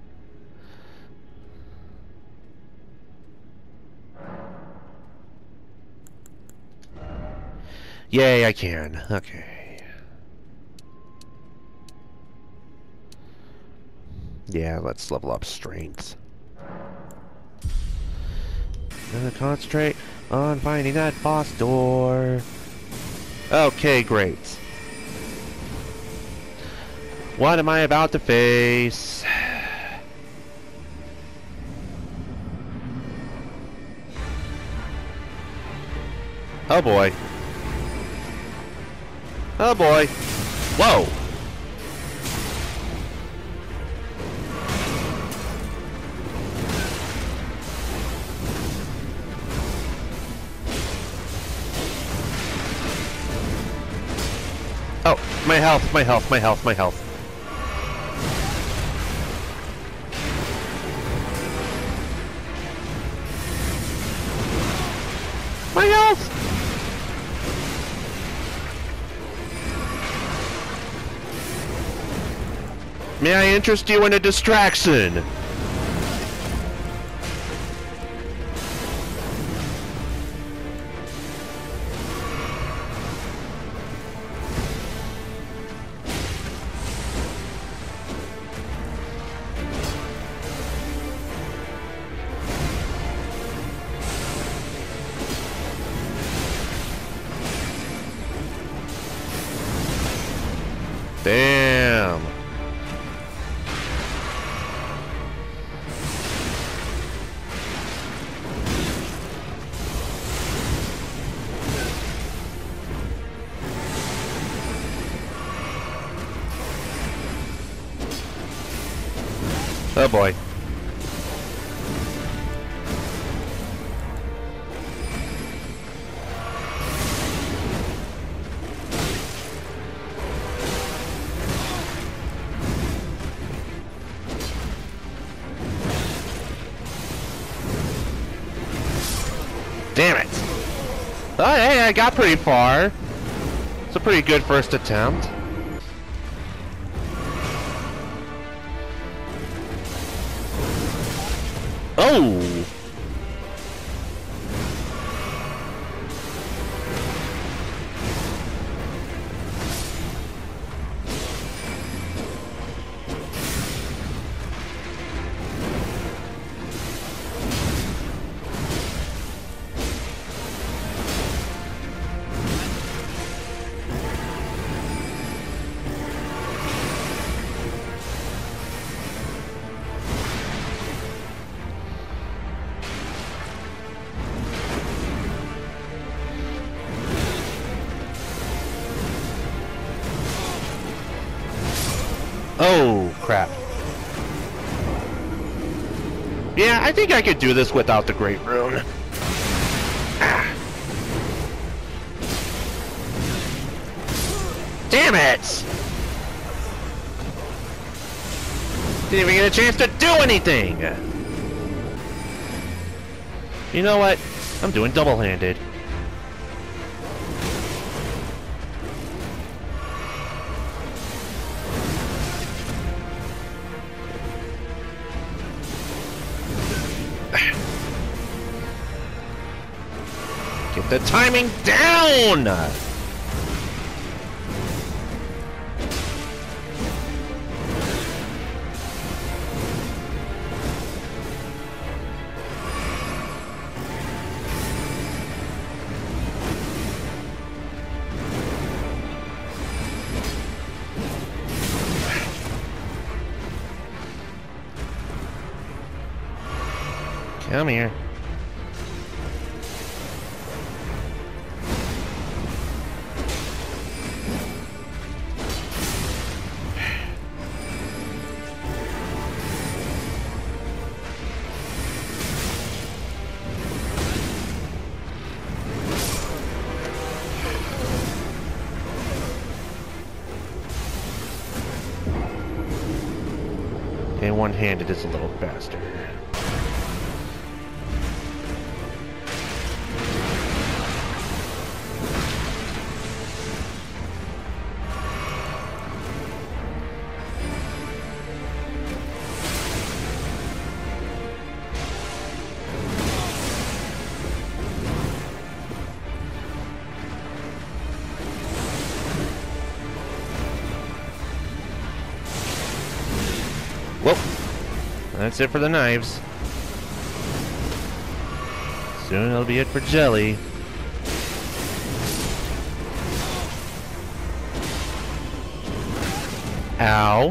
Yay, I can. Okay. Yeah, let's level up strength. Uh, concentrate on finding that boss door. Okay, great. What am I about to face? Oh boy. Oh boy. Whoa! Oh, my health, my health, my health, my health. My health! May I interest you in a distraction? Damn. Oh boy. Damn it! Oh, hey, I got pretty far. It's a pretty good first attempt. Oh! Oh, crap. Yeah, I think I could do this without the Great Rune. Ah. Damn it! Didn't even get a chance to do anything! You know what? I'm doing double-handed. Get the timing down! Come here. And one-handed is a little faster. Well, that's it for the knives. Soon it'll be it for jelly. Ow.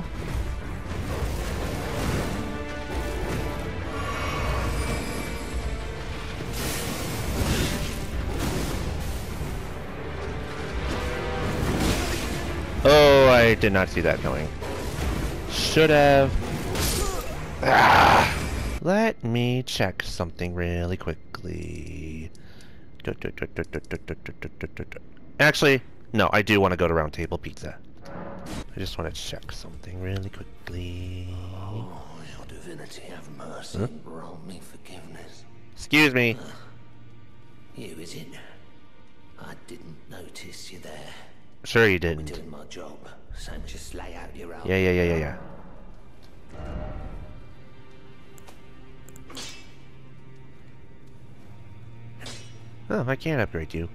Oh, I did not see that coming. Should have. Ah, let me check something really quickly. Actually, no, I do want to go to Round Table Pizza. I just want to check something really quickly. Oh, your divinity have mercy. Huh? Grant me forgiveness. Excuse me. Uh, you, is it? I didn't notice you there. Sure you We're didn't. doing my job. Same as just lay out your own. Yeah, yeah, yeah, yeah, yeah. Oh, I can't upgrade you.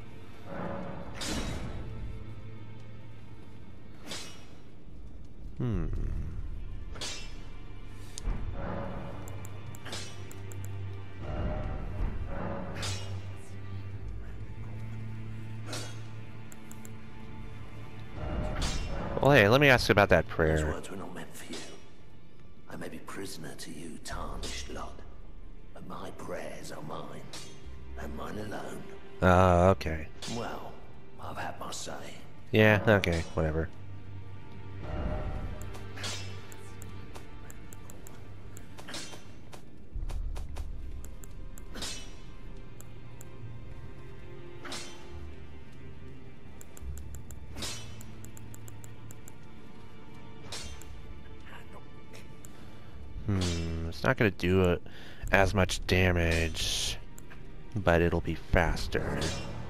Hmm. Well, hey, let me ask you about that Those prayer. words were not meant for you. I may be prisoner to you, tarnished lot, but my prayers are mine, and mine alone. Oh, okay. Well, I've had my say. Yeah, okay, whatever. Hmm, it's not gonna do uh, as much damage, but it'll be faster.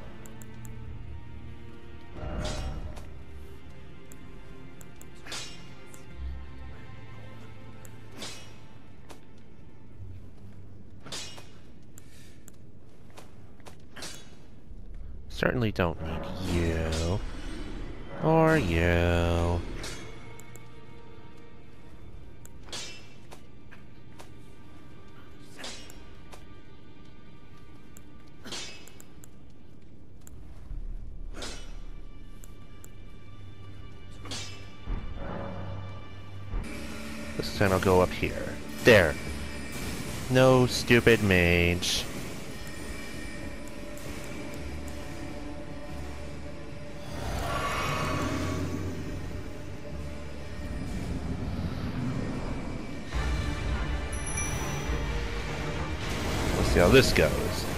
Certainly don't need you. Or you. This time I'll go up here. There. No stupid mage. see how this goes.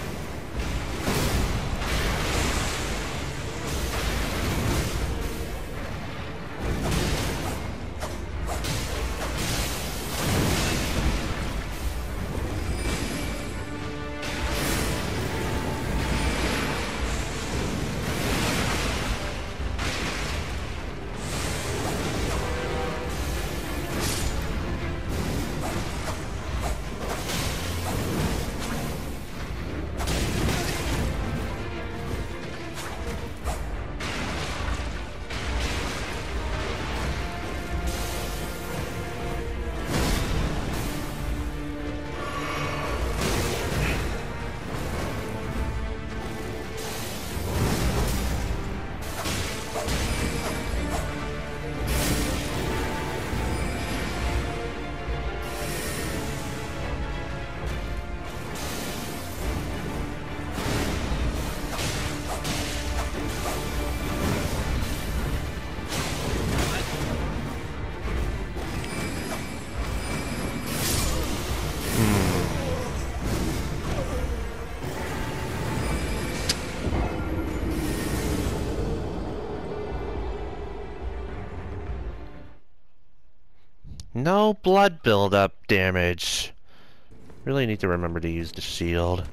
No blood buildup damage. Really need to remember to use the shield.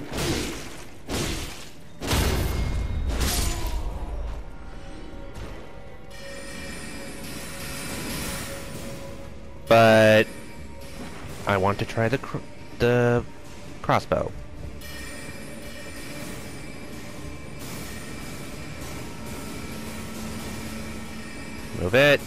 But I want to try the cr the crossbow. Move it.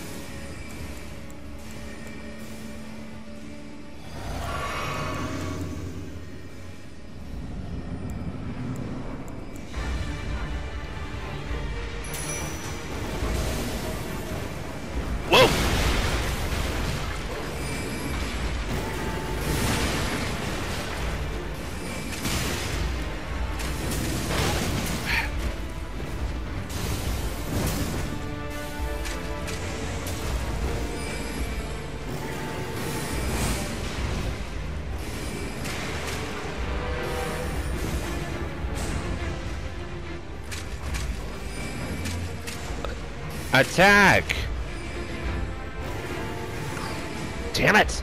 Attack! Damn it!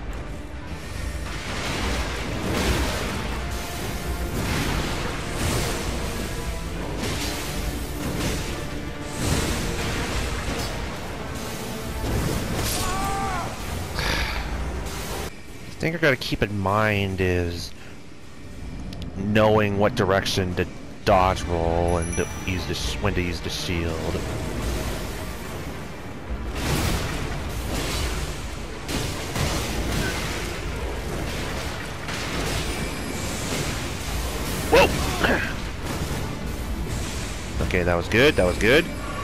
The thing I gotta keep in mind is knowing what direction to dodge roll and to use the sh when to use the shield. Okay, that was good, that was good.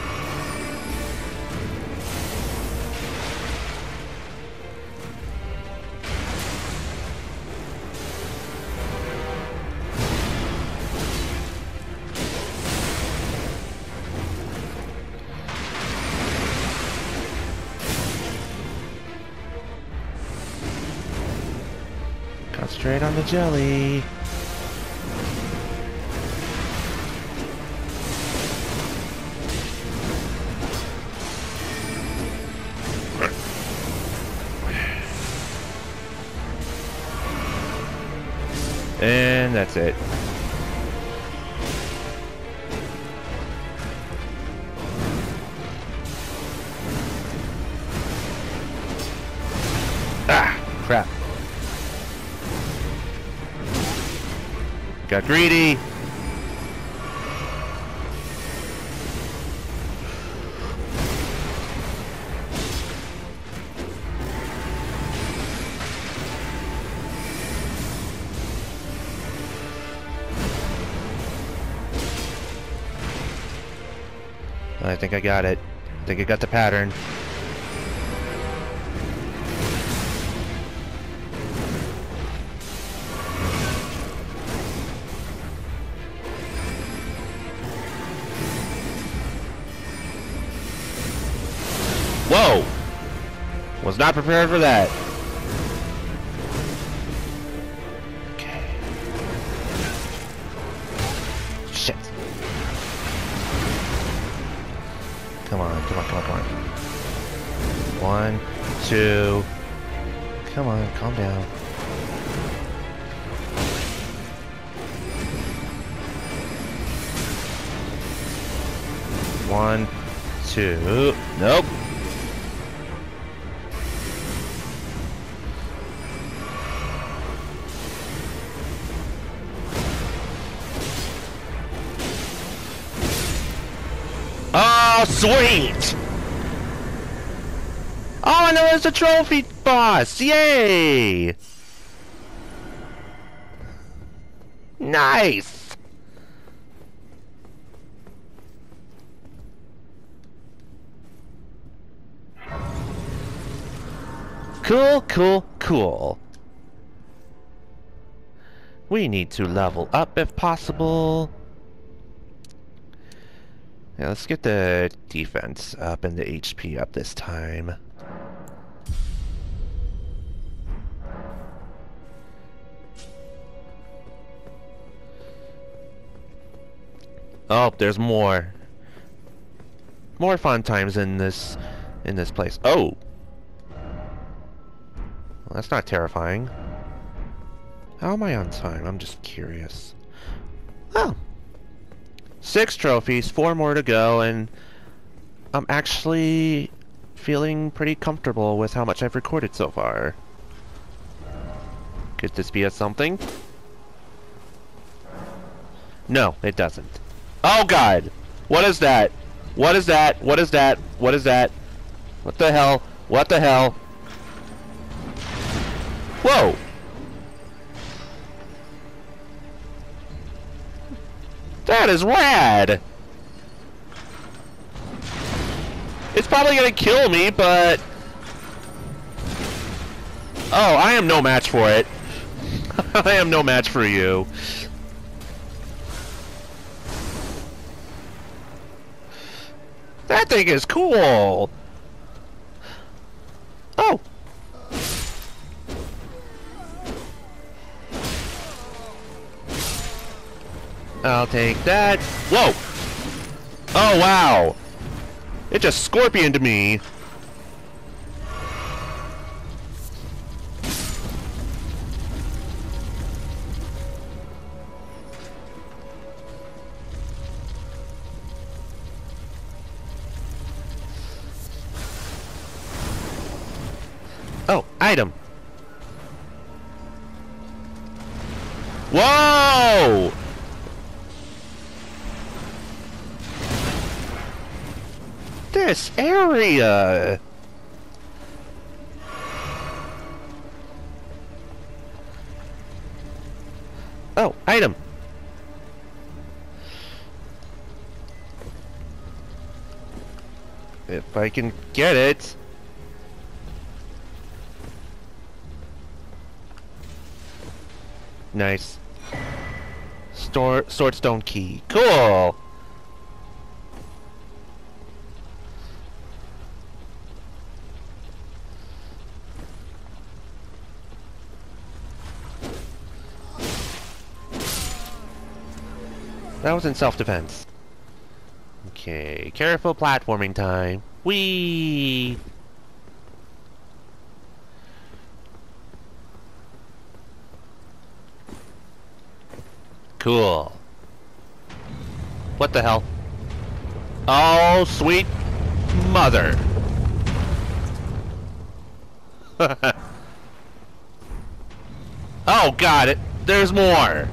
Concentrate on the jelly. And that's it. Ah, crap. Got greedy. I think I got it. I think I got the pattern. Whoa! Was not prepared for that. Okay. Come on, come on, come on, come on. One, two. Come on, calm down. One, two. Nope. Oh, sweet! Oh, and there was a trophy boss! Yay! Nice! Cool, cool, cool. We need to level up if possible. Yeah, let's get the defense up and the H P up this time. Oh, there's more. More fun times in this in this place. Oh. Well, that's not terrifying. How am I on time? I'm just curious. Oh. Six trophies, four more to go, and I'm actually feeling pretty comfortable with how much I've recorded so far. Could this be a something? No, it doesn't. Oh god! What is that? What is that? What is that? What is that? What the hell? What the hell? Whoa! That is rad! It's probably gonna kill me, but... Oh, I am no match for it. I am no match for you. That thing is cool! Oh! I'll take that. Whoa! Oh, wow! It just scorpioned me. Oh, item. Whoa! This area. Oh, item. If I can get it. Nice. Store swordstone key. Cool. That was in self-defense. Okay, careful platforming time. Whee! Cool. What the hell? Oh, sweet mother. Oh god, it, there's more.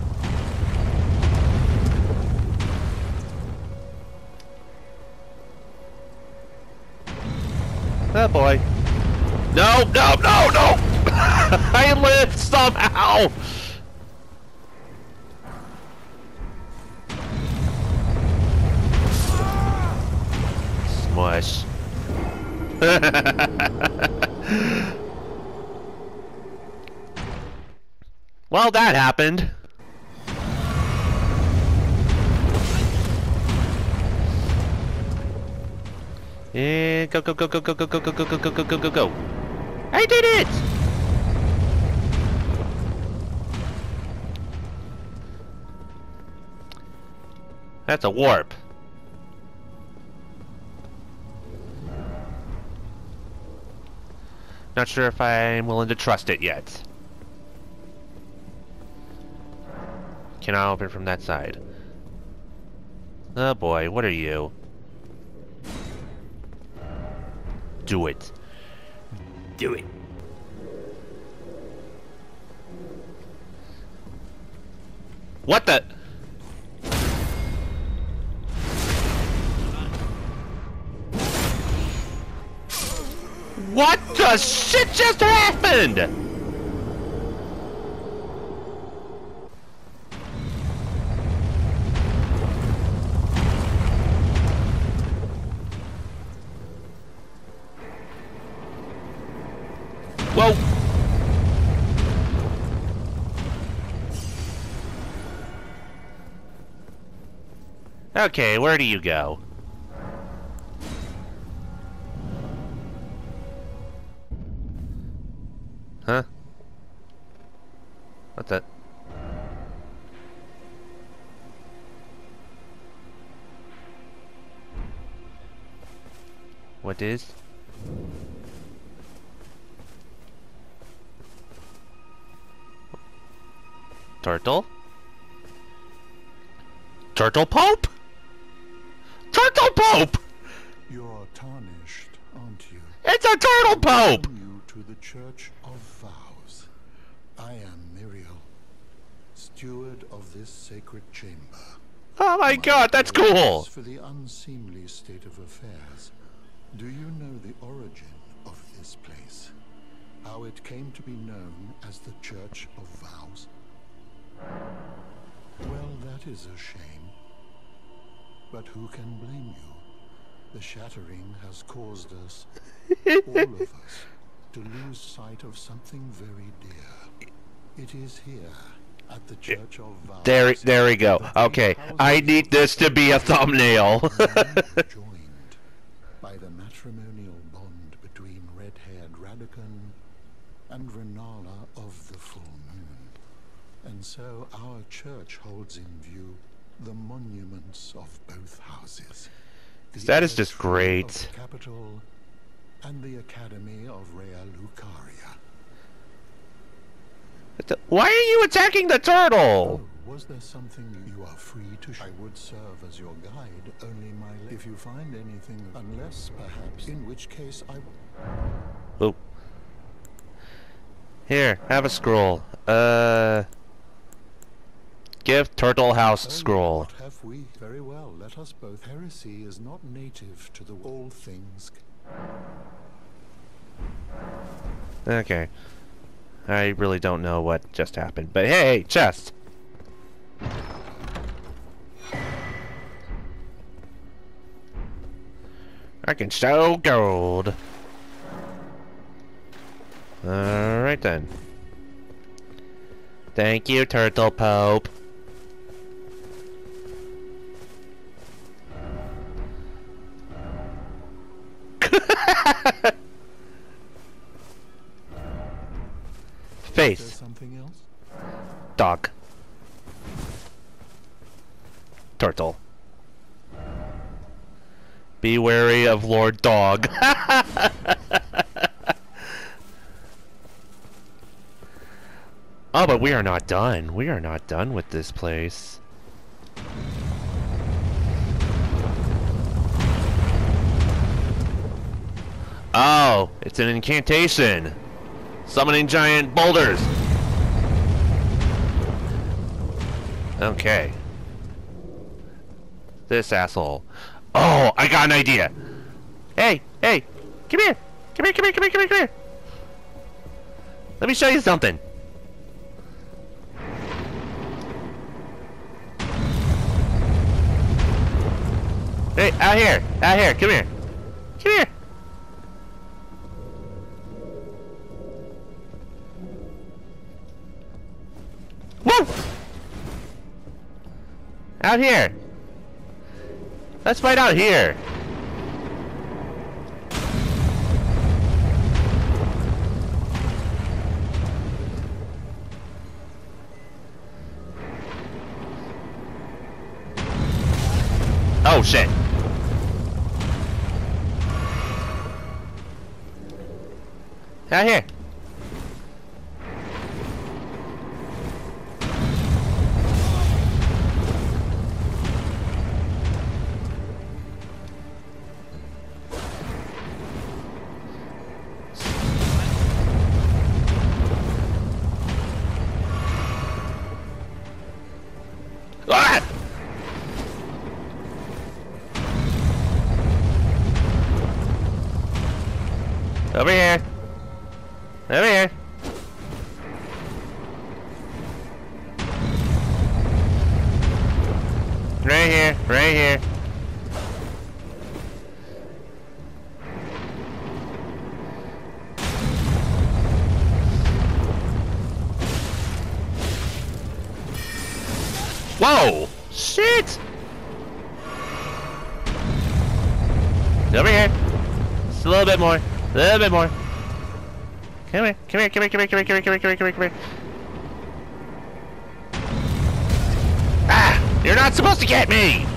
Oh boy. No, no, no, no! I lived somehow! Smush. Well, that happened. And go, go, go, go, go, go, go, go, go, go, go, go, go, go, go. I did it! That's a warp. Not sure if I'm willing to trust it yet. Cannot open from that side. Oh boy, what are you? Do it. Do it. What the? What the shit just happened? Whoa. Okay, where do you go? Huh? What's that? What is? Turtle? Turtle Pope? Turtle Pope! You're tarnished, aren't you? It's a Turtle Pope! You to the Church of Vows. I am Miriel, steward of this sacred chamber. Oh my god, that's cool! For the unseemly state of affairs, do you know the origin of this place? How it came to be known as the Church of Vows? Well, that is a shame. But who can blame you? The shattering has caused us, all of us, to lose sight of something very dear. It is here, at the Church of Vows. There, there we go. Okay, I need this to be a thumbnail. Joined by the matrimonial bond between red-haired Radakan and Renala of the Full Moon. And so our church holds in view the monuments of both houses. That is just great. The capital and the Academy of Rea Lucaria. Why are you attacking the turtle? Oh, was there something you are free to sh I would serve as your guide, only my if you find anything, unless perhaps, in which case I Oh. Here, have a scroll. Uh Give Turtle House oh, scroll. What have we? Very well, let us both. Heresy is not native to the all things. Okay. I really don't know what just happened, but hey, chest! I can show gold. Alright then. Thank you, Turtle Pope. Face. Is there something else? Dog. Turtle. Be wary of Lord Dog. Oh, but we are not done. We are not done with this place. Oh, it's an incantation. Summoning giant boulders. Okay. This asshole. Oh, I got an idea. Hey, hey, come here. Come here, come here, come here, come here, come here. Let me show you something. Hey, out here, out here, come here. Come here. Woo! Out here. Let's fight out here. Oh shit. Out here. Ah! Over here. Over here. Right here. Right here. Whoa! Shit! Over here. Just a little bit more. A little bit more. Come here, come here, come here, come here, come here, come here, come here, come here, come here, come here. Ah! You're not supposed to get me!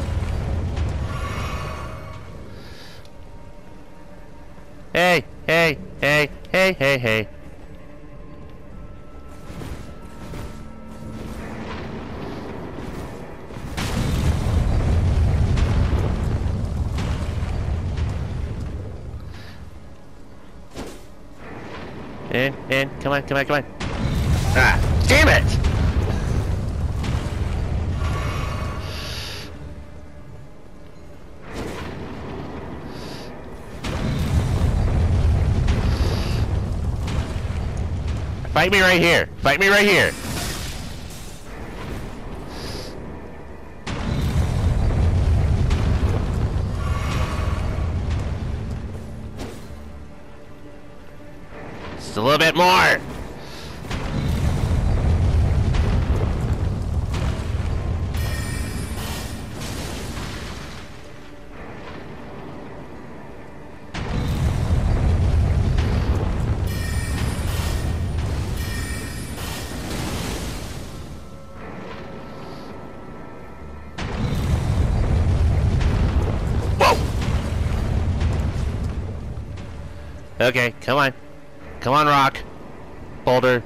Hey, hey, hey, hey, hey, hey. In, in, come on, come on, come on. Ah, damn it! Fight me right here. Fight me right here. Just a little bit more. Okay, come on. Come on, rock. Boulder.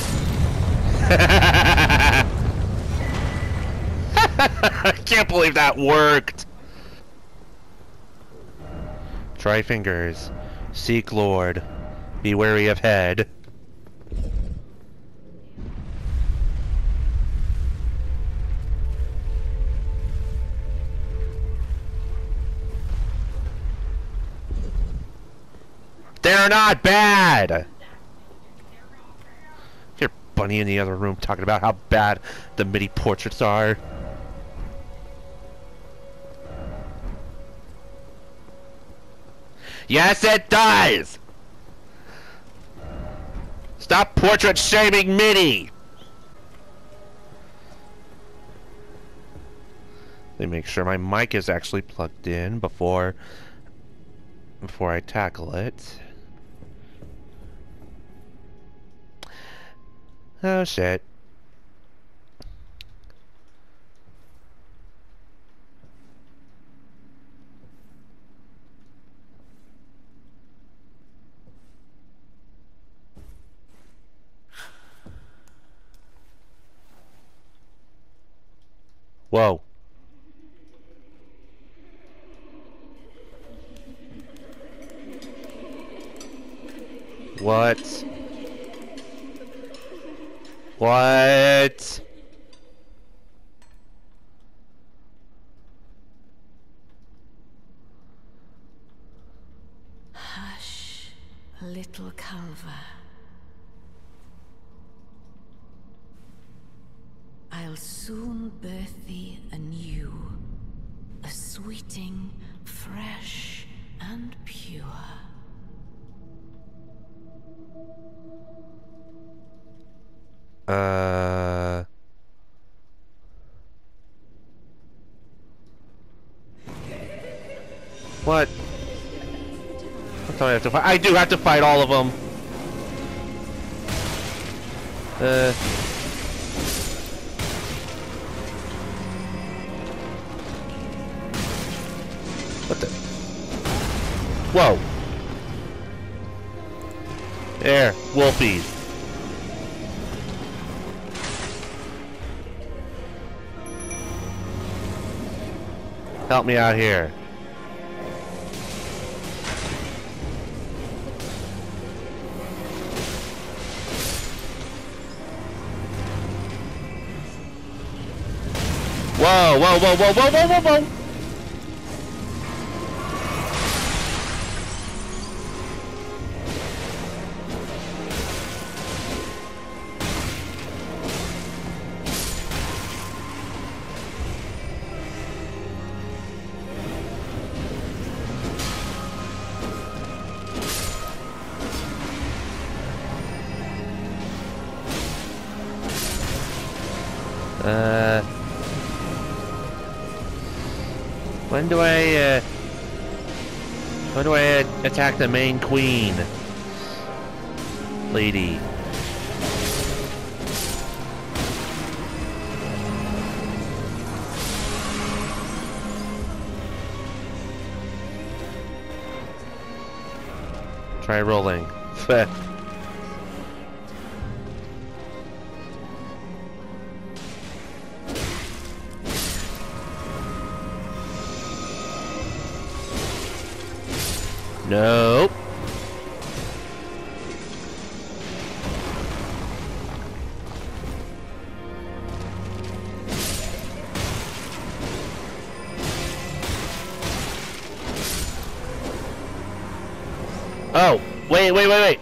I can't believe that worked. Try fingers. Seek Lord. Be wary of head. They're not bad! Hear Bunny in the other room talking about how bad the MIDI portraits are. Yes, it does! Stop portrait shaming MIDI! Let me make sure my mic is actually plugged in before before I tackle it. Oh shit. Whoa. What? What? Hush, little canva. I'll soon birth thee anew, a sweeting, fresh and pure. Uh. What? I thought I have to fight. I do have to fight all of them. Uh. What the? Whoa. There, wolfies. Help me out here. Whoa, whoa, whoa, whoa, whoa, whoa, whoa, whoa! Uh, when do I, uh, when do I uh, attack the main queen? Lady. Try rolling. Nope. Oh, wait, wait, wait, wait.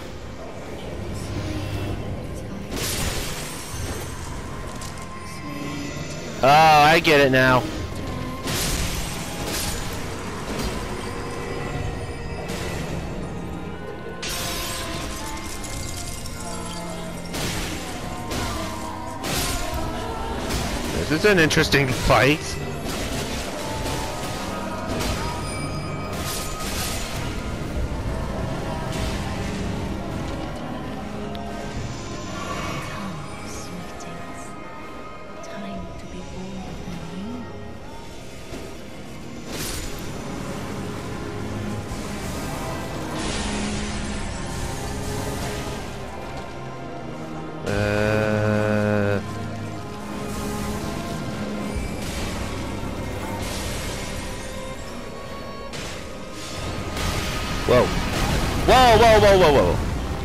Oh, I get it now. This is an interesting fight. Whoa. Whoa, whoa, whoa, whoa, whoa.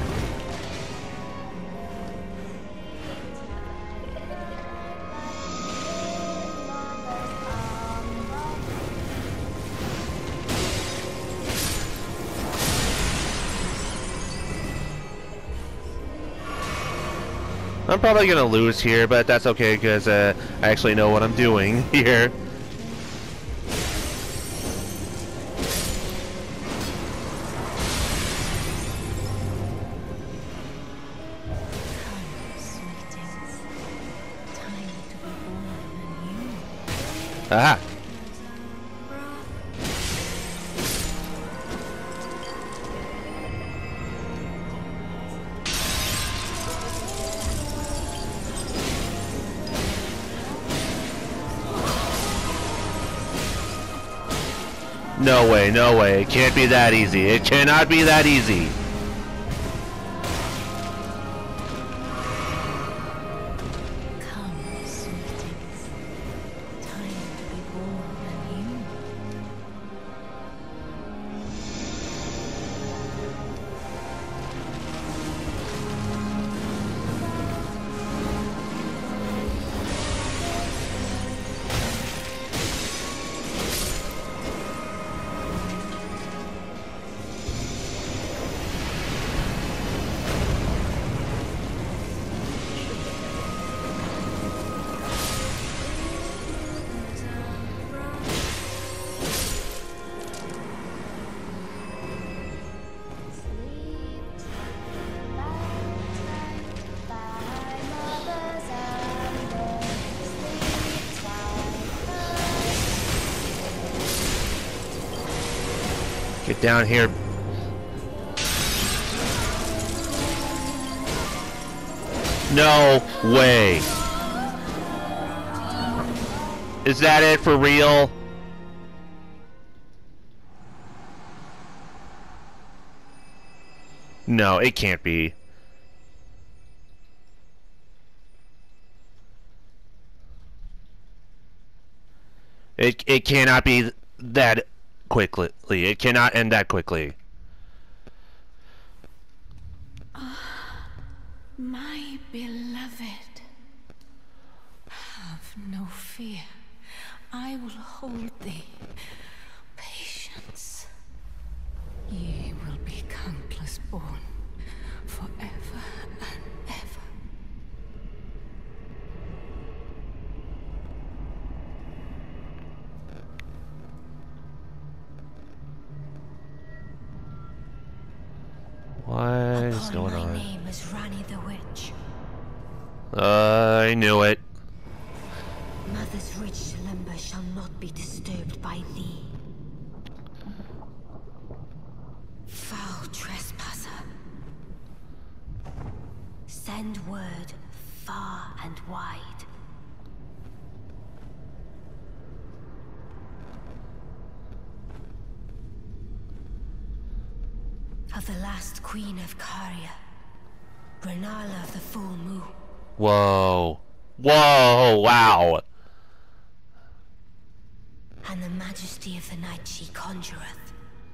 I'm probably gonna lose here, but that's okay because uh, I actually know what I'm doing here. Aha! No way, no way. It can't be that easy. It cannot be that easy. Get down here. No way. Is that it for real? No, it can't be. It it cannot be that quickly. It cannot end that quickly. My beloved, have no fear. I will hold thee. Patience. Ye will be countless born, forever and ever. What is going on? My name is Rani the Witch. Uh, I knew it. Mother's rich slumber shall not be disturbed by thee. Foul trespasser. Send word far and wide. Of the last queen of Caria, Renala of the full moon. Whoa. Whoa, wow. And the majesty of the night she conjureth.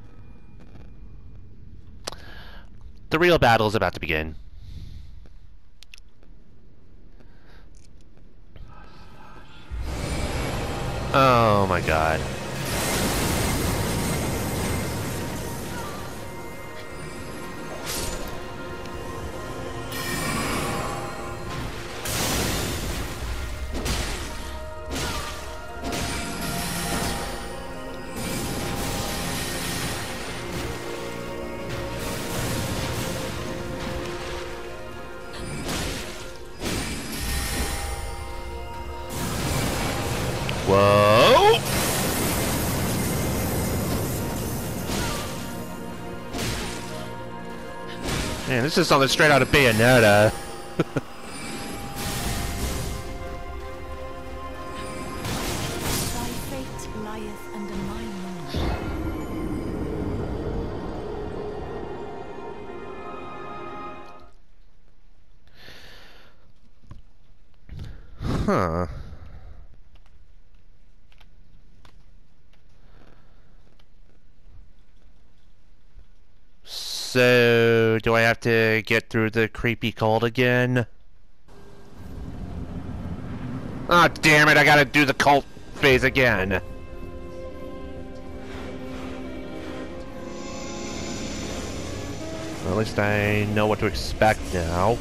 The real battle is about to begin. Oh my god. Whoa! Man, this is something straight out of Bayonetta. Thy fate lieth under my moon. Huh. So, do I have to get through the creepy cult again? Ah, oh, damn it, I gotta do the cult phase again. Well, at least I know what to expect now.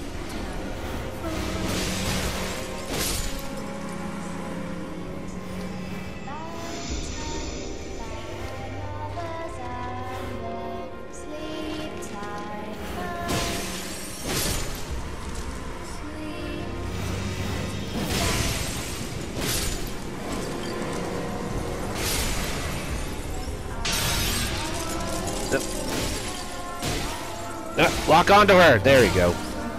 Uh, lock onto her. There you go.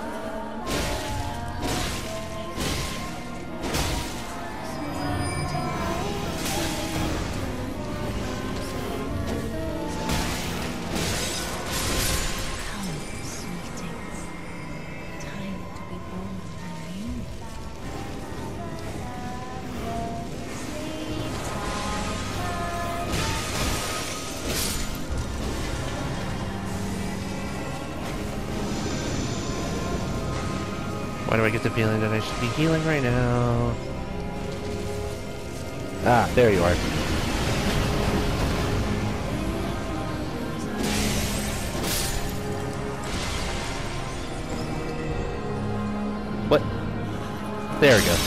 Why do I get the feeling that I should be healing right now? Ah, there you are. What? There we go.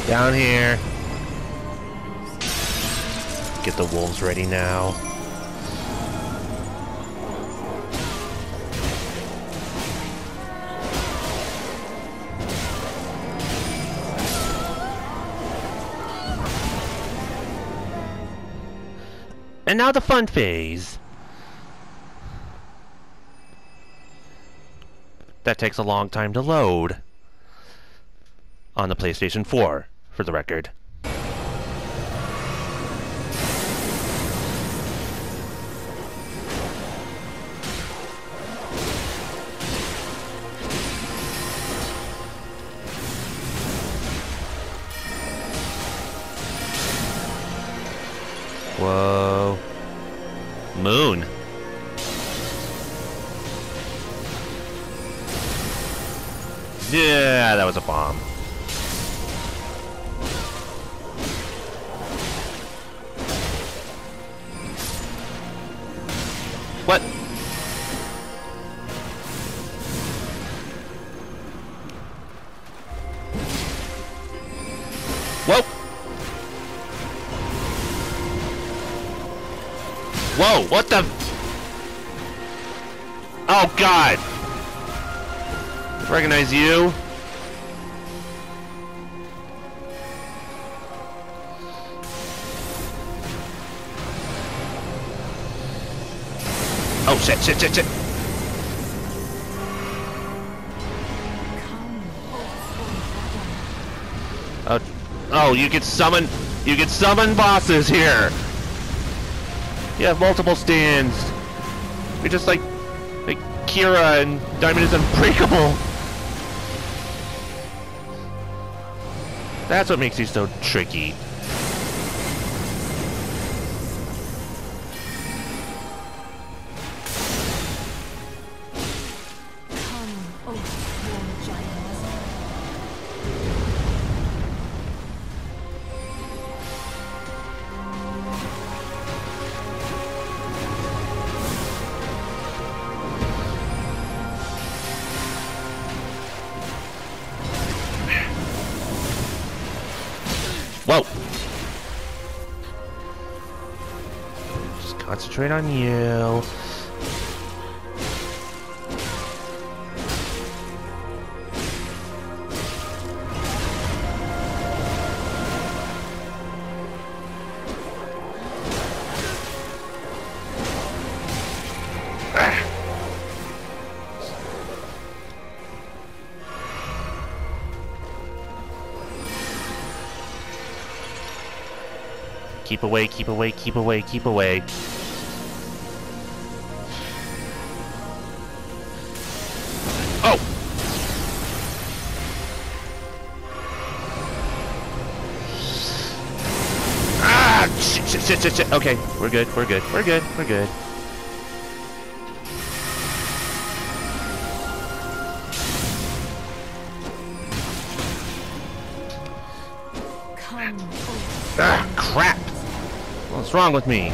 Down here. Get the wolves ready now. And now the fun phase. That takes a long time to load. On the PlayStation four, for the record. Whoa. Moon. Yeah, that was a bomb. What? Whoa! Whoa, what the? Oh, God! Recognize you? Oh, shit, shit, shit, shit! Oh, oh, you can summon, you can summon bosses here! You have multiple stands. You're just like, like Kira and Diamond is Unbreakable. That's what makes you so tricky. Whoa! Just concentrate on you. Keep away, keep away, keep away, keep away. Oh! Ah! Shit, shit, shit, shit, shit. Okay, we're good, we're good, we're good, we're good. Ah, crap! What's wrong with me?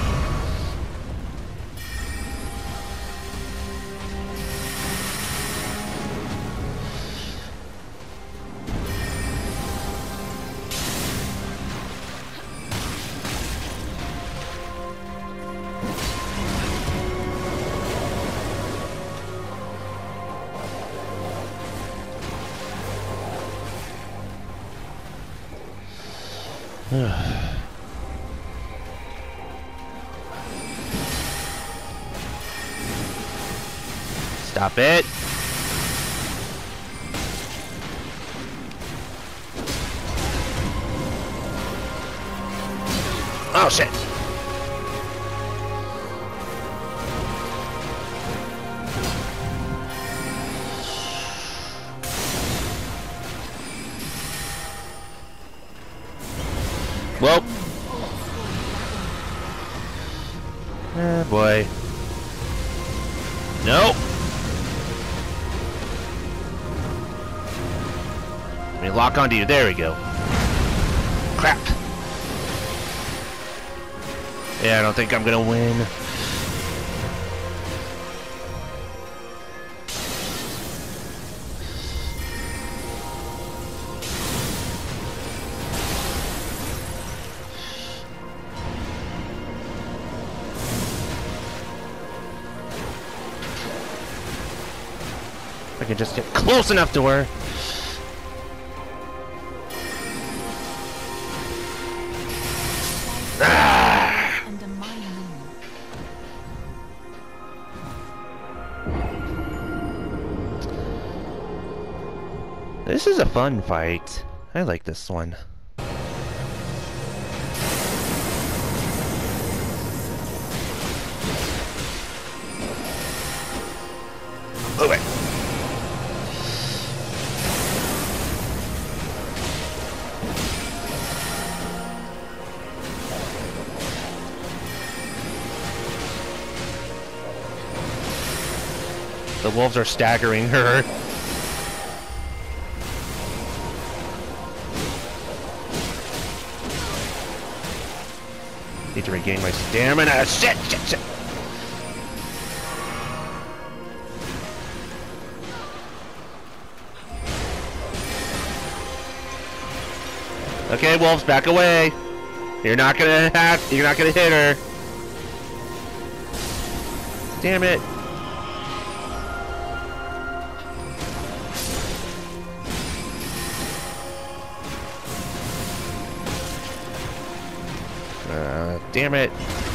Stop it. Oh shit. Well. Oh boy. Nope. Let me lock onto you. There we go. Crap. Yeah, I don't think I'm gonna win. I can just get close enough to her. Ah! This is a fun fight. I like this one. Move it. The wolves are staggering her. Need to regain my stamina. Shit, shit, shit. Okay, wolves, back away. You're not gonna have. You're not gonna hit her. Damn it. Uh, damn it.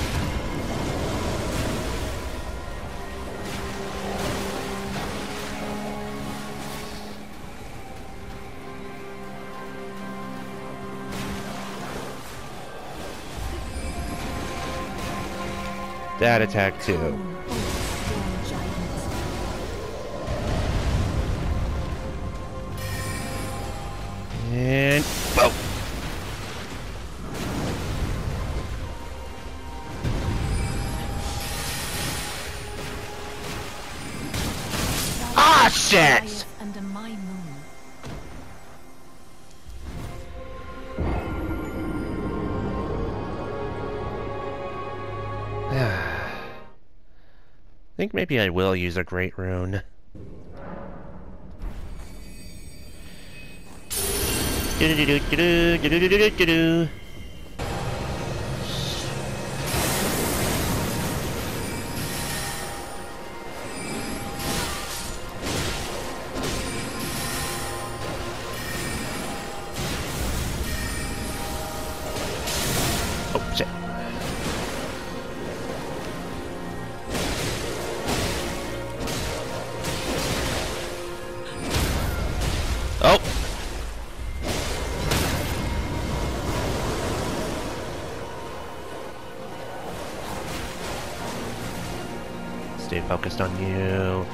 That attack too. And boom. Ah, shit! Under my moon. I think maybe I will use a great rune. Do-do-do-do-do-do-do-do-do-do-do. Oh, shit. Oh! Stay focused on you.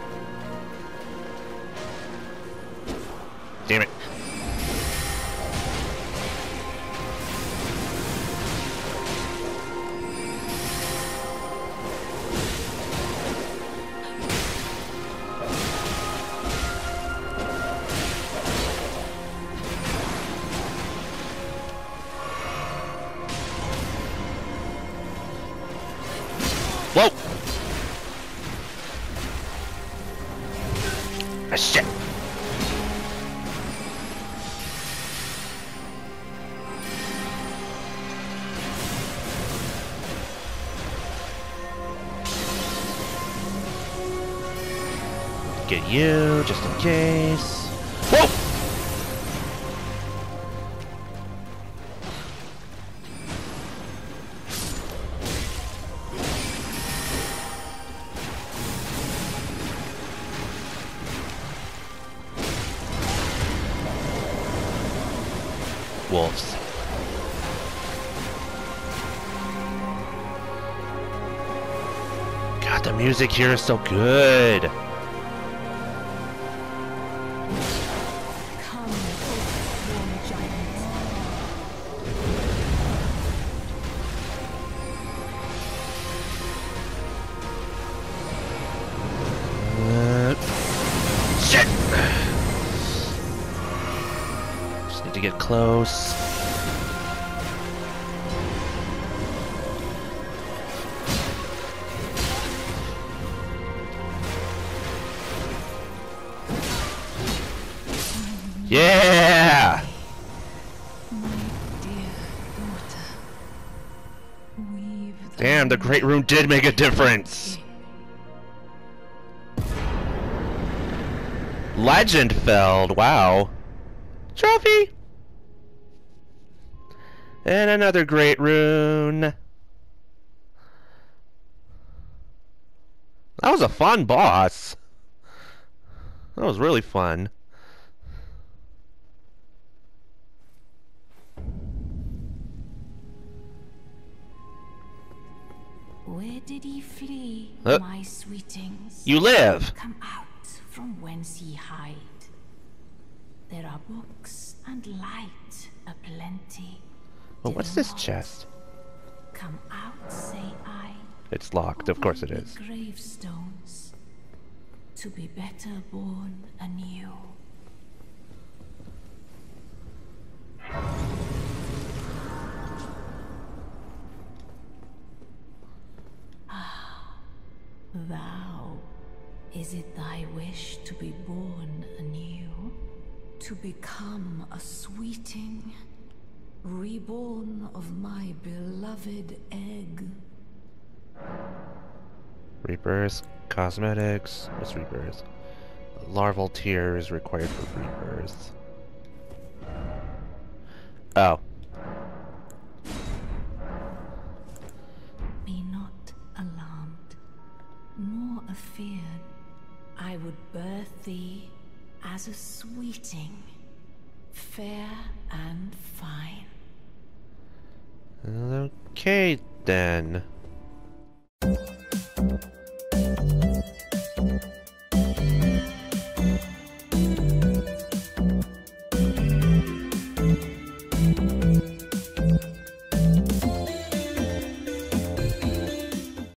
Damn it. Whoa! Ah, shit! Get you, just in case. Whoa! Wolves. God, the music here is so good. Come, warm giants. Uh, shit! Just need to get close. Yeah! My dear daughter, weave the Damn, the great rune did make a difference. Legend felled. Wow. Trophy. And another great rune. That was a fun boss. That was really fun. Where did ye flee, Uh, my sweetings? You live. Come out from whence ye hide. There are books and light aplenty. Well, what's this chest? Come out, say I. It's locked. Of course it is. Gravestones, to be better born anew. Ah, thou, is it thy wish to be born anew? To become a sweeting, reborn of my beloved egg? Rebirth, cosmetics. What's rebirth? Larval tier is required for rebirth. Oh. Be not alarmed, nor afeared. I would birth thee as a sweeting, fair and fine. Okay, then.